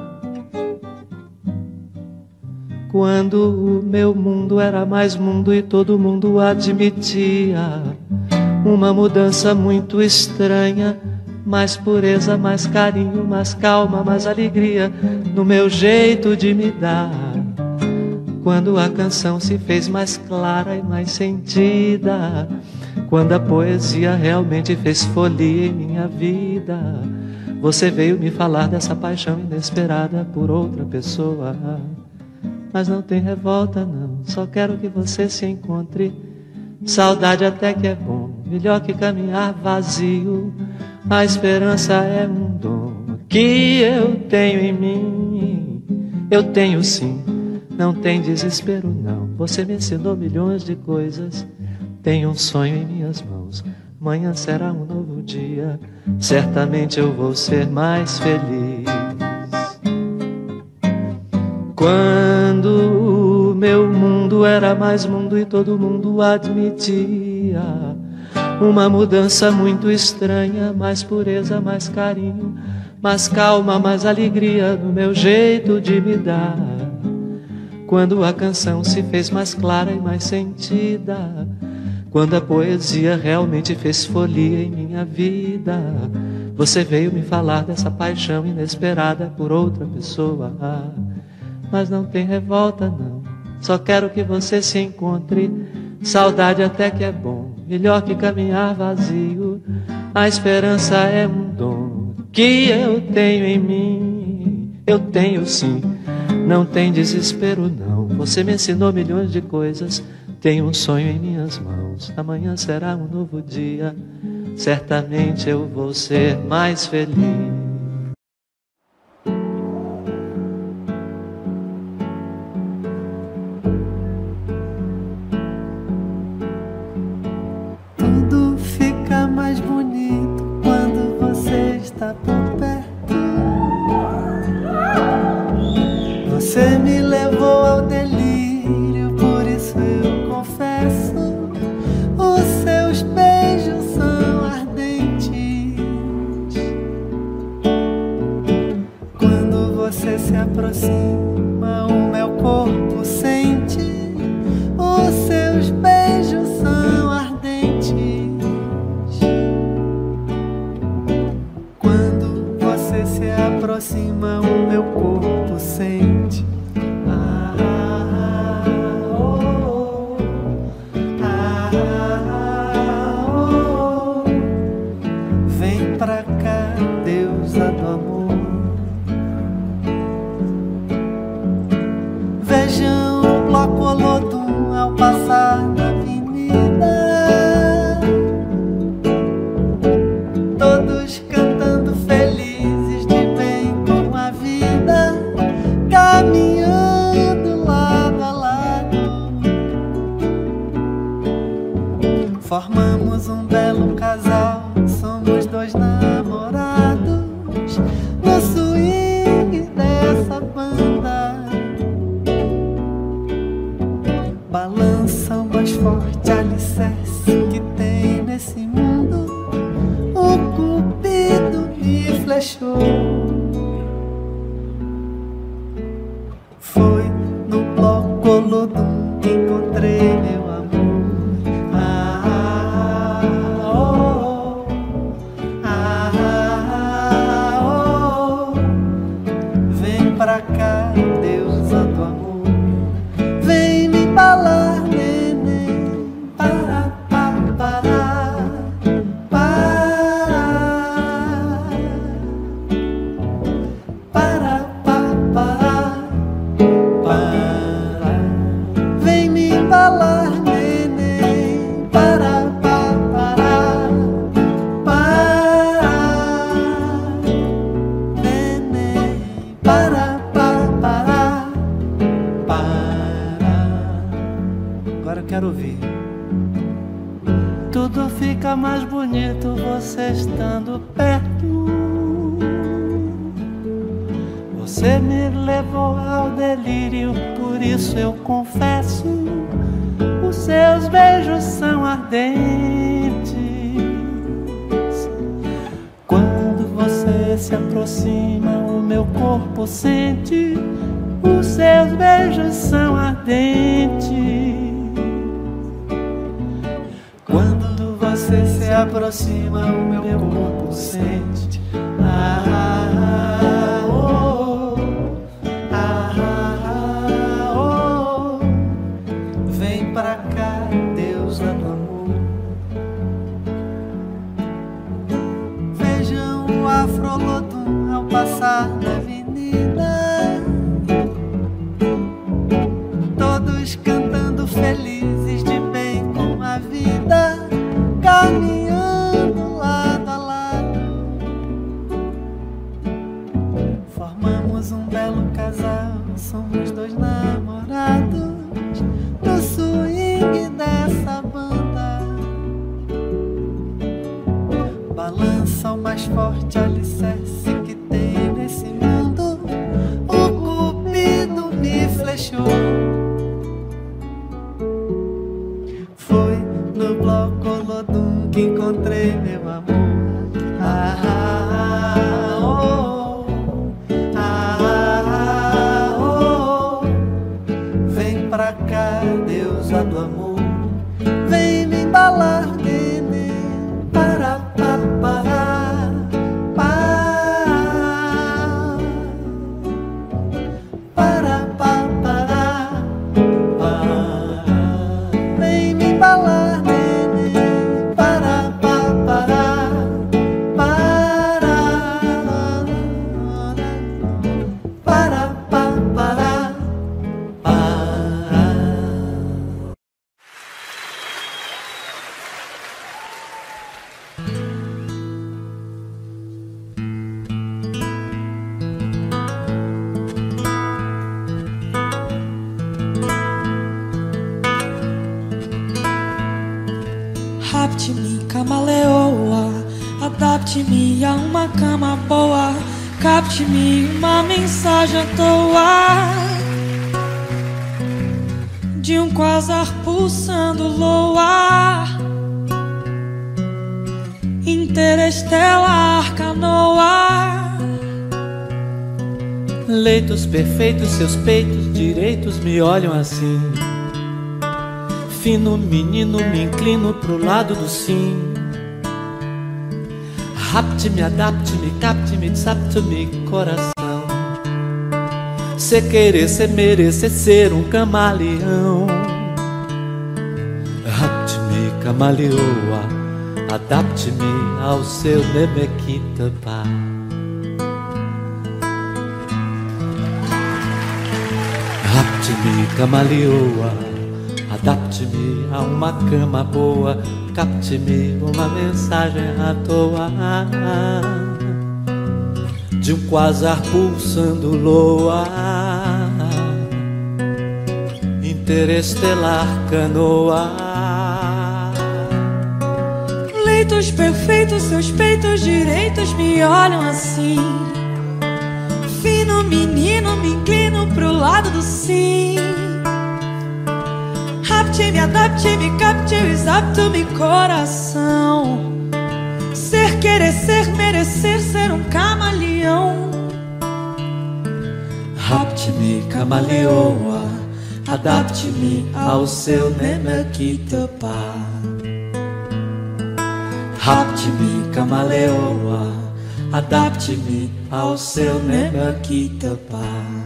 Quando o meu mundo era mais mundo e todo mundo admitia uma mudança muito estranha, mais pureza, mais carinho, mais calma, mais alegria no meu jeito de me dar. Quando a canção se fez mais clara e mais sentida, quando a poesia realmente fez folia em minha vida, você veio me falar dessa paixão inesperada por outra pessoa. Mas não tem revolta não, só quero que você se encontre. Saudade até que é bom, melhor que caminhar vazio. A esperança é um dom que eu tenho em mim. Eu tenho sim, não tem desespero não. Você me ensinou milhões de coisas. Tenho um sonho em minhas mãos, amanhã será um novo dia. Certamente eu vou ser mais feliz. Quando o meu mundo era mais mundo e todo mundo admitia uma mudança muito estranha, mais pureza, mais carinho, mais calma, mais alegria no meu jeito de me dar. Quando a canção se fez mais clara e mais sentida, quando a poesia realmente fez folia em minha vida, você veio me falar dessa paixão inesperada por outra pessoa. Mas não tem revolta não, só quero que você se encontre. Saudade até que é bom, melhor que caminhar vazio. A esperança é um dom que eu tenho em mim. Eu tenho sim, não tem desespero não. Você me ensinou milhões de coisas. Tenho um sonho em minhas mãos. Amanhã será um novo dia. Certamente eu vou ser mais feliz. Tudo fica mais bonito quando você está por perto. Você me levou ao delírio, por isso eu confesso. Os seus beijos são ardentes. Quando você se aproxima, o meu corpo sente. Os seus beijos são ardentes. Quando você se aproxima, o meu corpo sente. Vem pra cá, deusa do amor. Vejam o bloco Olodum ao passar na avenida, todos cantando felizes de bem com a vida, caminhando lado a lado. Formamos um belo casal, somos dois namorados no swing dessa banda. Balança o mais forte alicerce que tem nesse mundo. O cupido me flechou. Foi no bloco Olodum que encontrei meu amor. Vem pra cá, deusa do amor. Vem me embalar, neném. Para, para, para. Para, para, para. Vem me embalar, neném. Para, para, para. Neném. Para, para. Agora eu quero ouvir. Tudo fica mais bonito você estando perto. Você me levou ao delírio, por isso eu confesso. Os seus beijos são ardentes. Quando você se aproxima, o meu corpo sente. Os seus beijos são ardentes. Quando você se aproxima, o meu corpo sente. Vem pra cá, deusa do amor. Vejam o Afro-Olodum ao passar na avenida, todos cantando felizes de bem com a vida, caminhando lado a lado. Formamos um belo casal, somos dois namorados no swing dessa banda. Balança o mais forte alicerce que tem nesse mundo. O cupido me flechou. Foi no bloco Olodum que encontrei meu amor. Vem pra cá, deusa do amor. Vem me embalar, neném. Para, para, para. Para, para, para. Vem me embalar, neném. Rapte-me, camaleoa, adapte-me a uma cama boa, capte-me uma mensagem à toa de um quasar pulsando loa, interestelar canoa. Leitos perfeitos, seus peitos direitos me olham assim. Fino menino, me inclino pro lado do sim. Rapte-me, adapte-me, capte-me, desapte-me, coração. Cê querer, cê merecer ser um camaleão. Rapte-me, camaleoa, adapte-me ao seu Nemequitapá. Rapte-me, camaleoa, adapte-me a uma cama boa, capte-me uma mensagem à toa de um quasar pulsando loa, interestelar canoa. Leitos perfeitos, seus peitos direitos me olham assim. Fino menino, me inclino pro lado do sim. Rapte-me, adapte-me, capte-me, exapte-me, coração. Ser, querer, ser, merecer, ser um camaleão. Rapte-me, camaleoa, adapte-me ao seu Nemequitapá. Rapte-me, camaleoa, adapte-me ao seu Nemequitapá.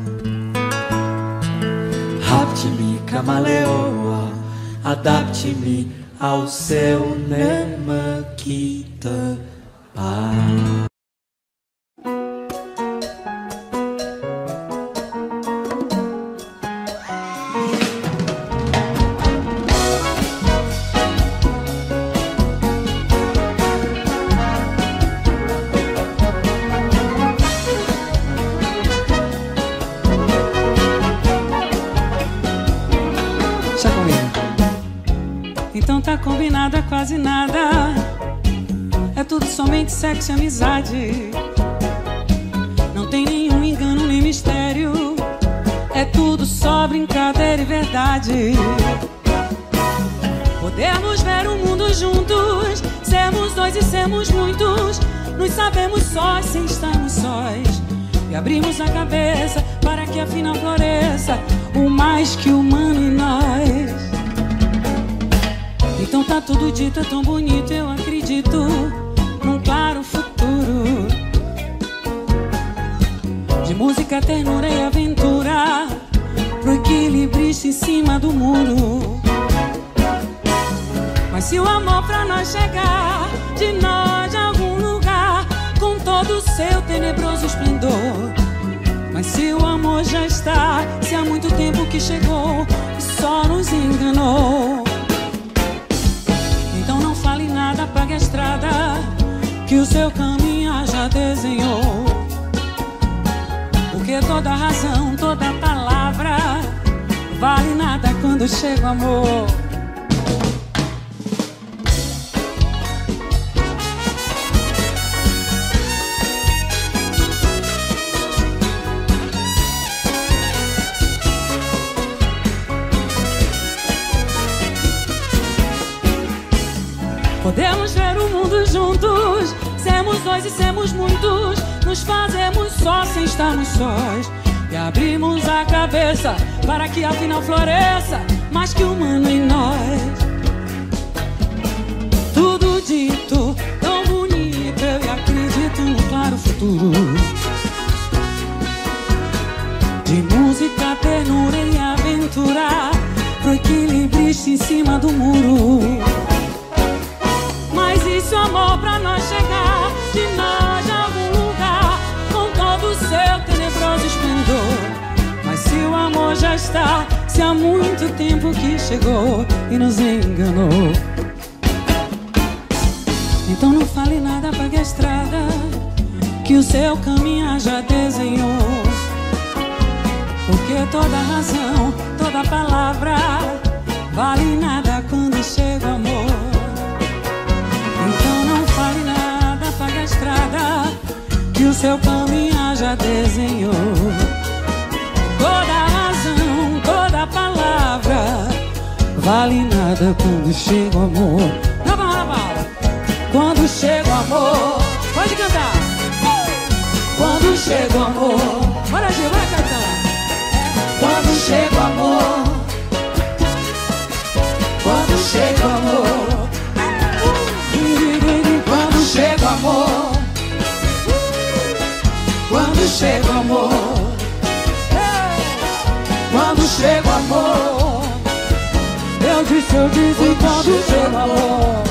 Rapte-me, camaleoa, adapte-me ao seu Nemequitapá. Então tá combinado, é quase nada. É tudo somente sexo e amizade. Não tem nenhum engano nem mistério. É tudo só brincadeira e verdade. Podemos ver o mundo juntos, sermos dois e sermos muitos. Nos sabemos sós sem estarmos sós. E abrimos a cabeça para que afinal floresça o mais que humano em nós. Então tá tudo dito, é tão bonito, eu acredito num claro futuro de música, ternura e aventura pro equilibrista em cima do muro. Mas se o amor pra nós chegar de nós a algum lugar com todo o seu tenebroso esplendor, mas se o amor já está, se há muito tempo que chegou e só nos enganou, então não fale nada, apague a estrada que o seu caminho já desenhou. Porque toda razão, toda palavra vale nada quando chega o amor. Podemos ver o mundo juntos, sermos dois e sermos muitos. Nos fazemos só sem estarmos sós. E abrimos a cabeça para que afinal floresça mais que humano em nós. Tudo dito, tão bonito, eu acredito no claro futuro de música, ternura e aventura pro equilibrista em cima do muro. Mas e se o amor pra nós chegar de nós a algum lugar com todo o seu tenebroso esplendor? Mas se o amor já está, se há muito tempo que chegou e nos enganou, então não fale nada, apague a estrada que o seu caminho já desenhou. Porque toda razão, toda palavra vale nada quando chega o amor. seu caminhar já desenhou. Toda razão, toda palavra vale nada quando chega o amor. Quando chega o amor, pode cantar. Quando chega o amor, bora Gil, vai cantar. Quando chega o amor, quando chega o amor, quando chega o amor, quando chega o amor, quando chega o amor, eu disse quando chega o amor.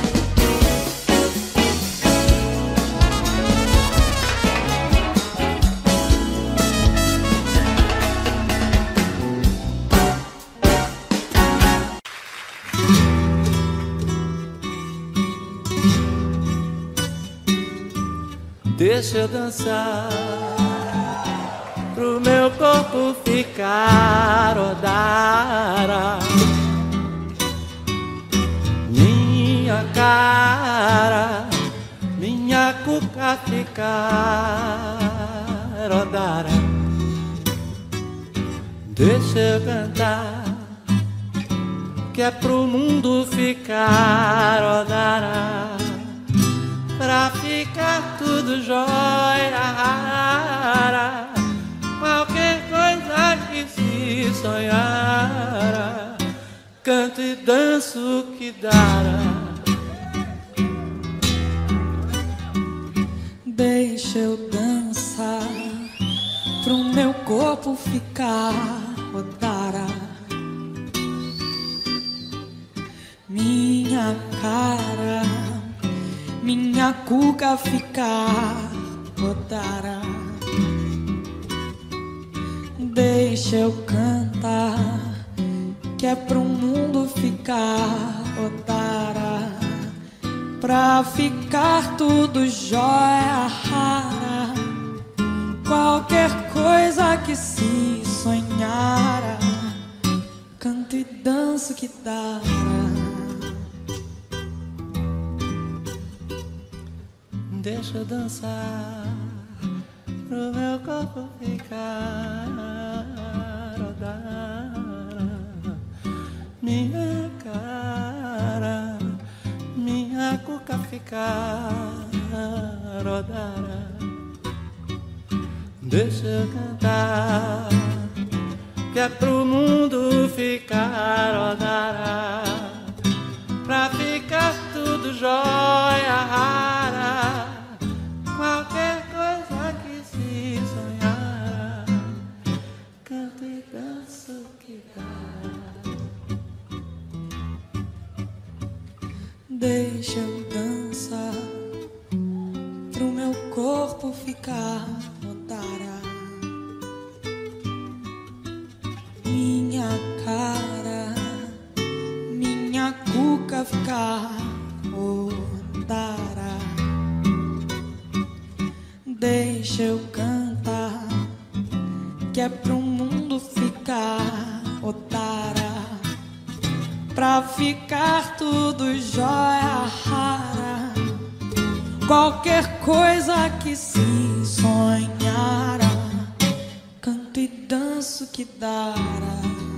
Deixa eu dançar, pro meu corpo ficar rodar. Minha cara, minha cuca ficar rodar. Deixa eu cantar, que é pro mundo ficar rodar. Pra ficar tudo jóia rara, qualquer coisa que se sonhara, canto e danço o que dará. Deixa eu dançar, pro meu corpo ficar rodara. Minha cara, minha cuca ficar rodara. Deixa eu cantar, que é pro mundo ficar rodara. Pra ficar tudo jóia rara, qualquer coisa que se sonhara, canto e danço que dará. Deixa eu dançar, pro meu corpo ficar rodar. Minha cara, minha cuca ficar rodar. Deixa eu cantar, que é pro mundo ficar rodar. Pra ficar tudo jóia rara, qualquer coisa que se sonhar, canto e danço que dá. Deixa eu dançar, pro meu corpo ficar rodara. Minha cara, minha cuca ficar rodara. Deixa eu cantar, que é pro mundo ficar rodara. Pra ficar tudo jóia rara, qualquer coisa que se sonhara, canto e danço que dará.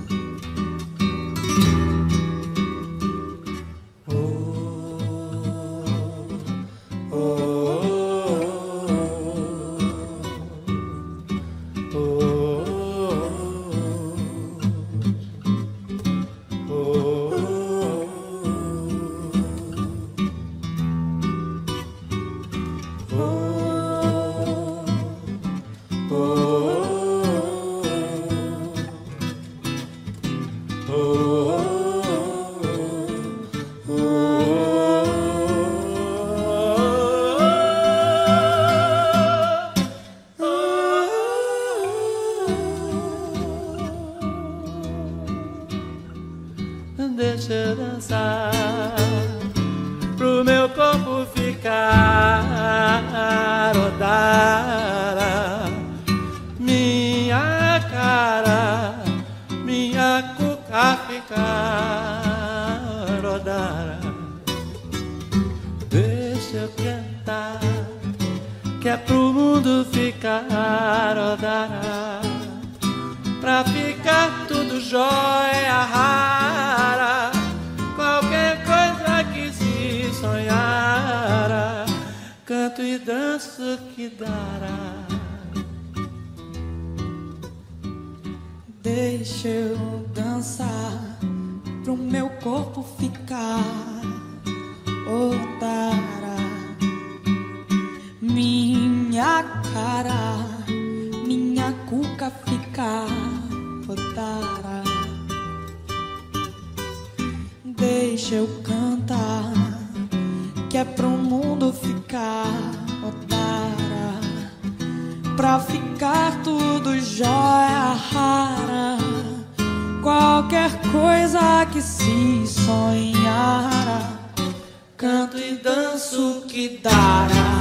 Deixa eu dançar, pro meu corpo ficar rodar. Minha cara, minha cuca ficar rodar. Deixa eu cantar, que é pro mundo ficar, rodará, pra ficar tudo jóia rara, qualquer coisa que se sonhara, canto e danço que dará. Deixa eu dançar pro meu corpo ficar, dará. Minha cara, minha cuca ficar, dará. Deixa eu cantar, que é pro mundo ficar, dará, pra ficar tudo jóia rara, qualquer coisa que se sonhara, canto e danço que dará.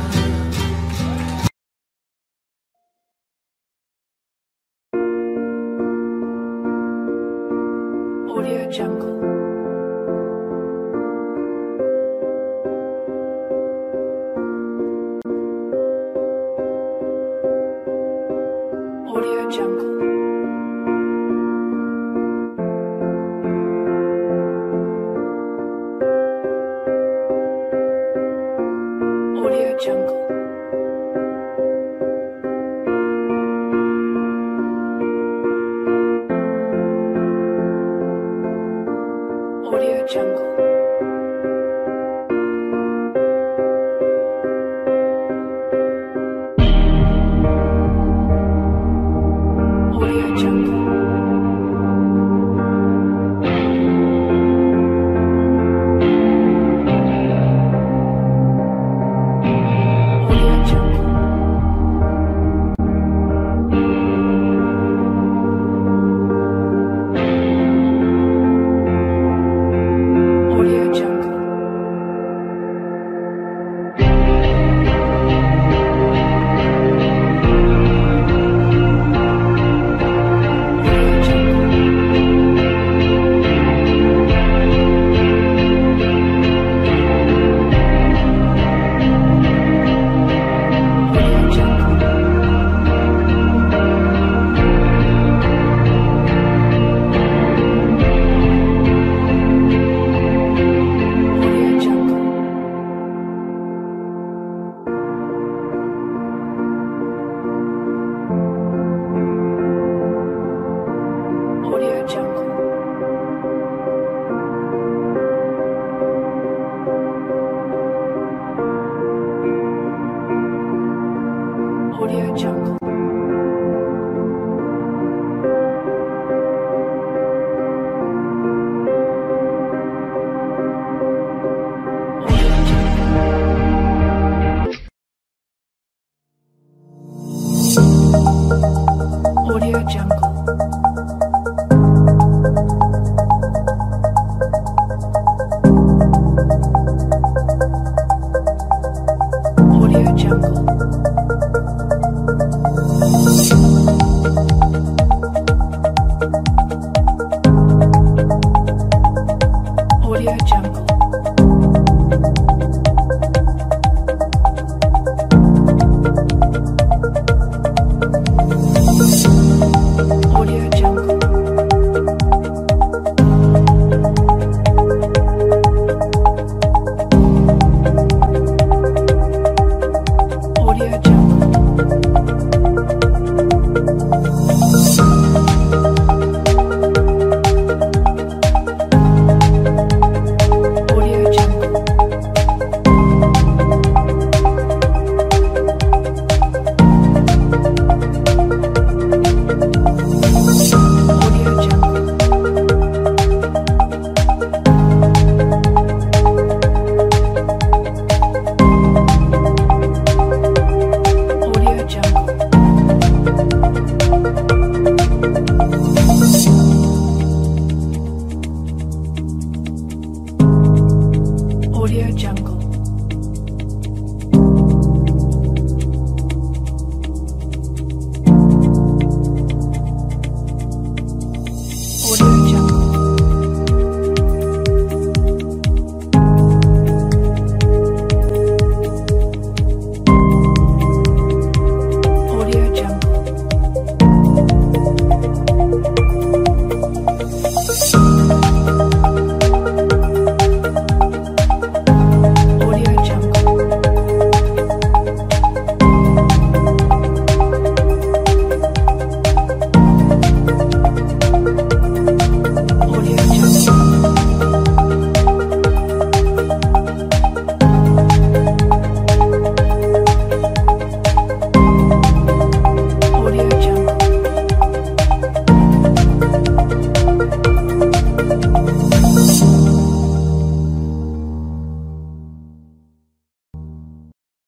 Audio Jungle. Audio Jungle. Audio Jungle. Audio Jungle. Audio Jungle.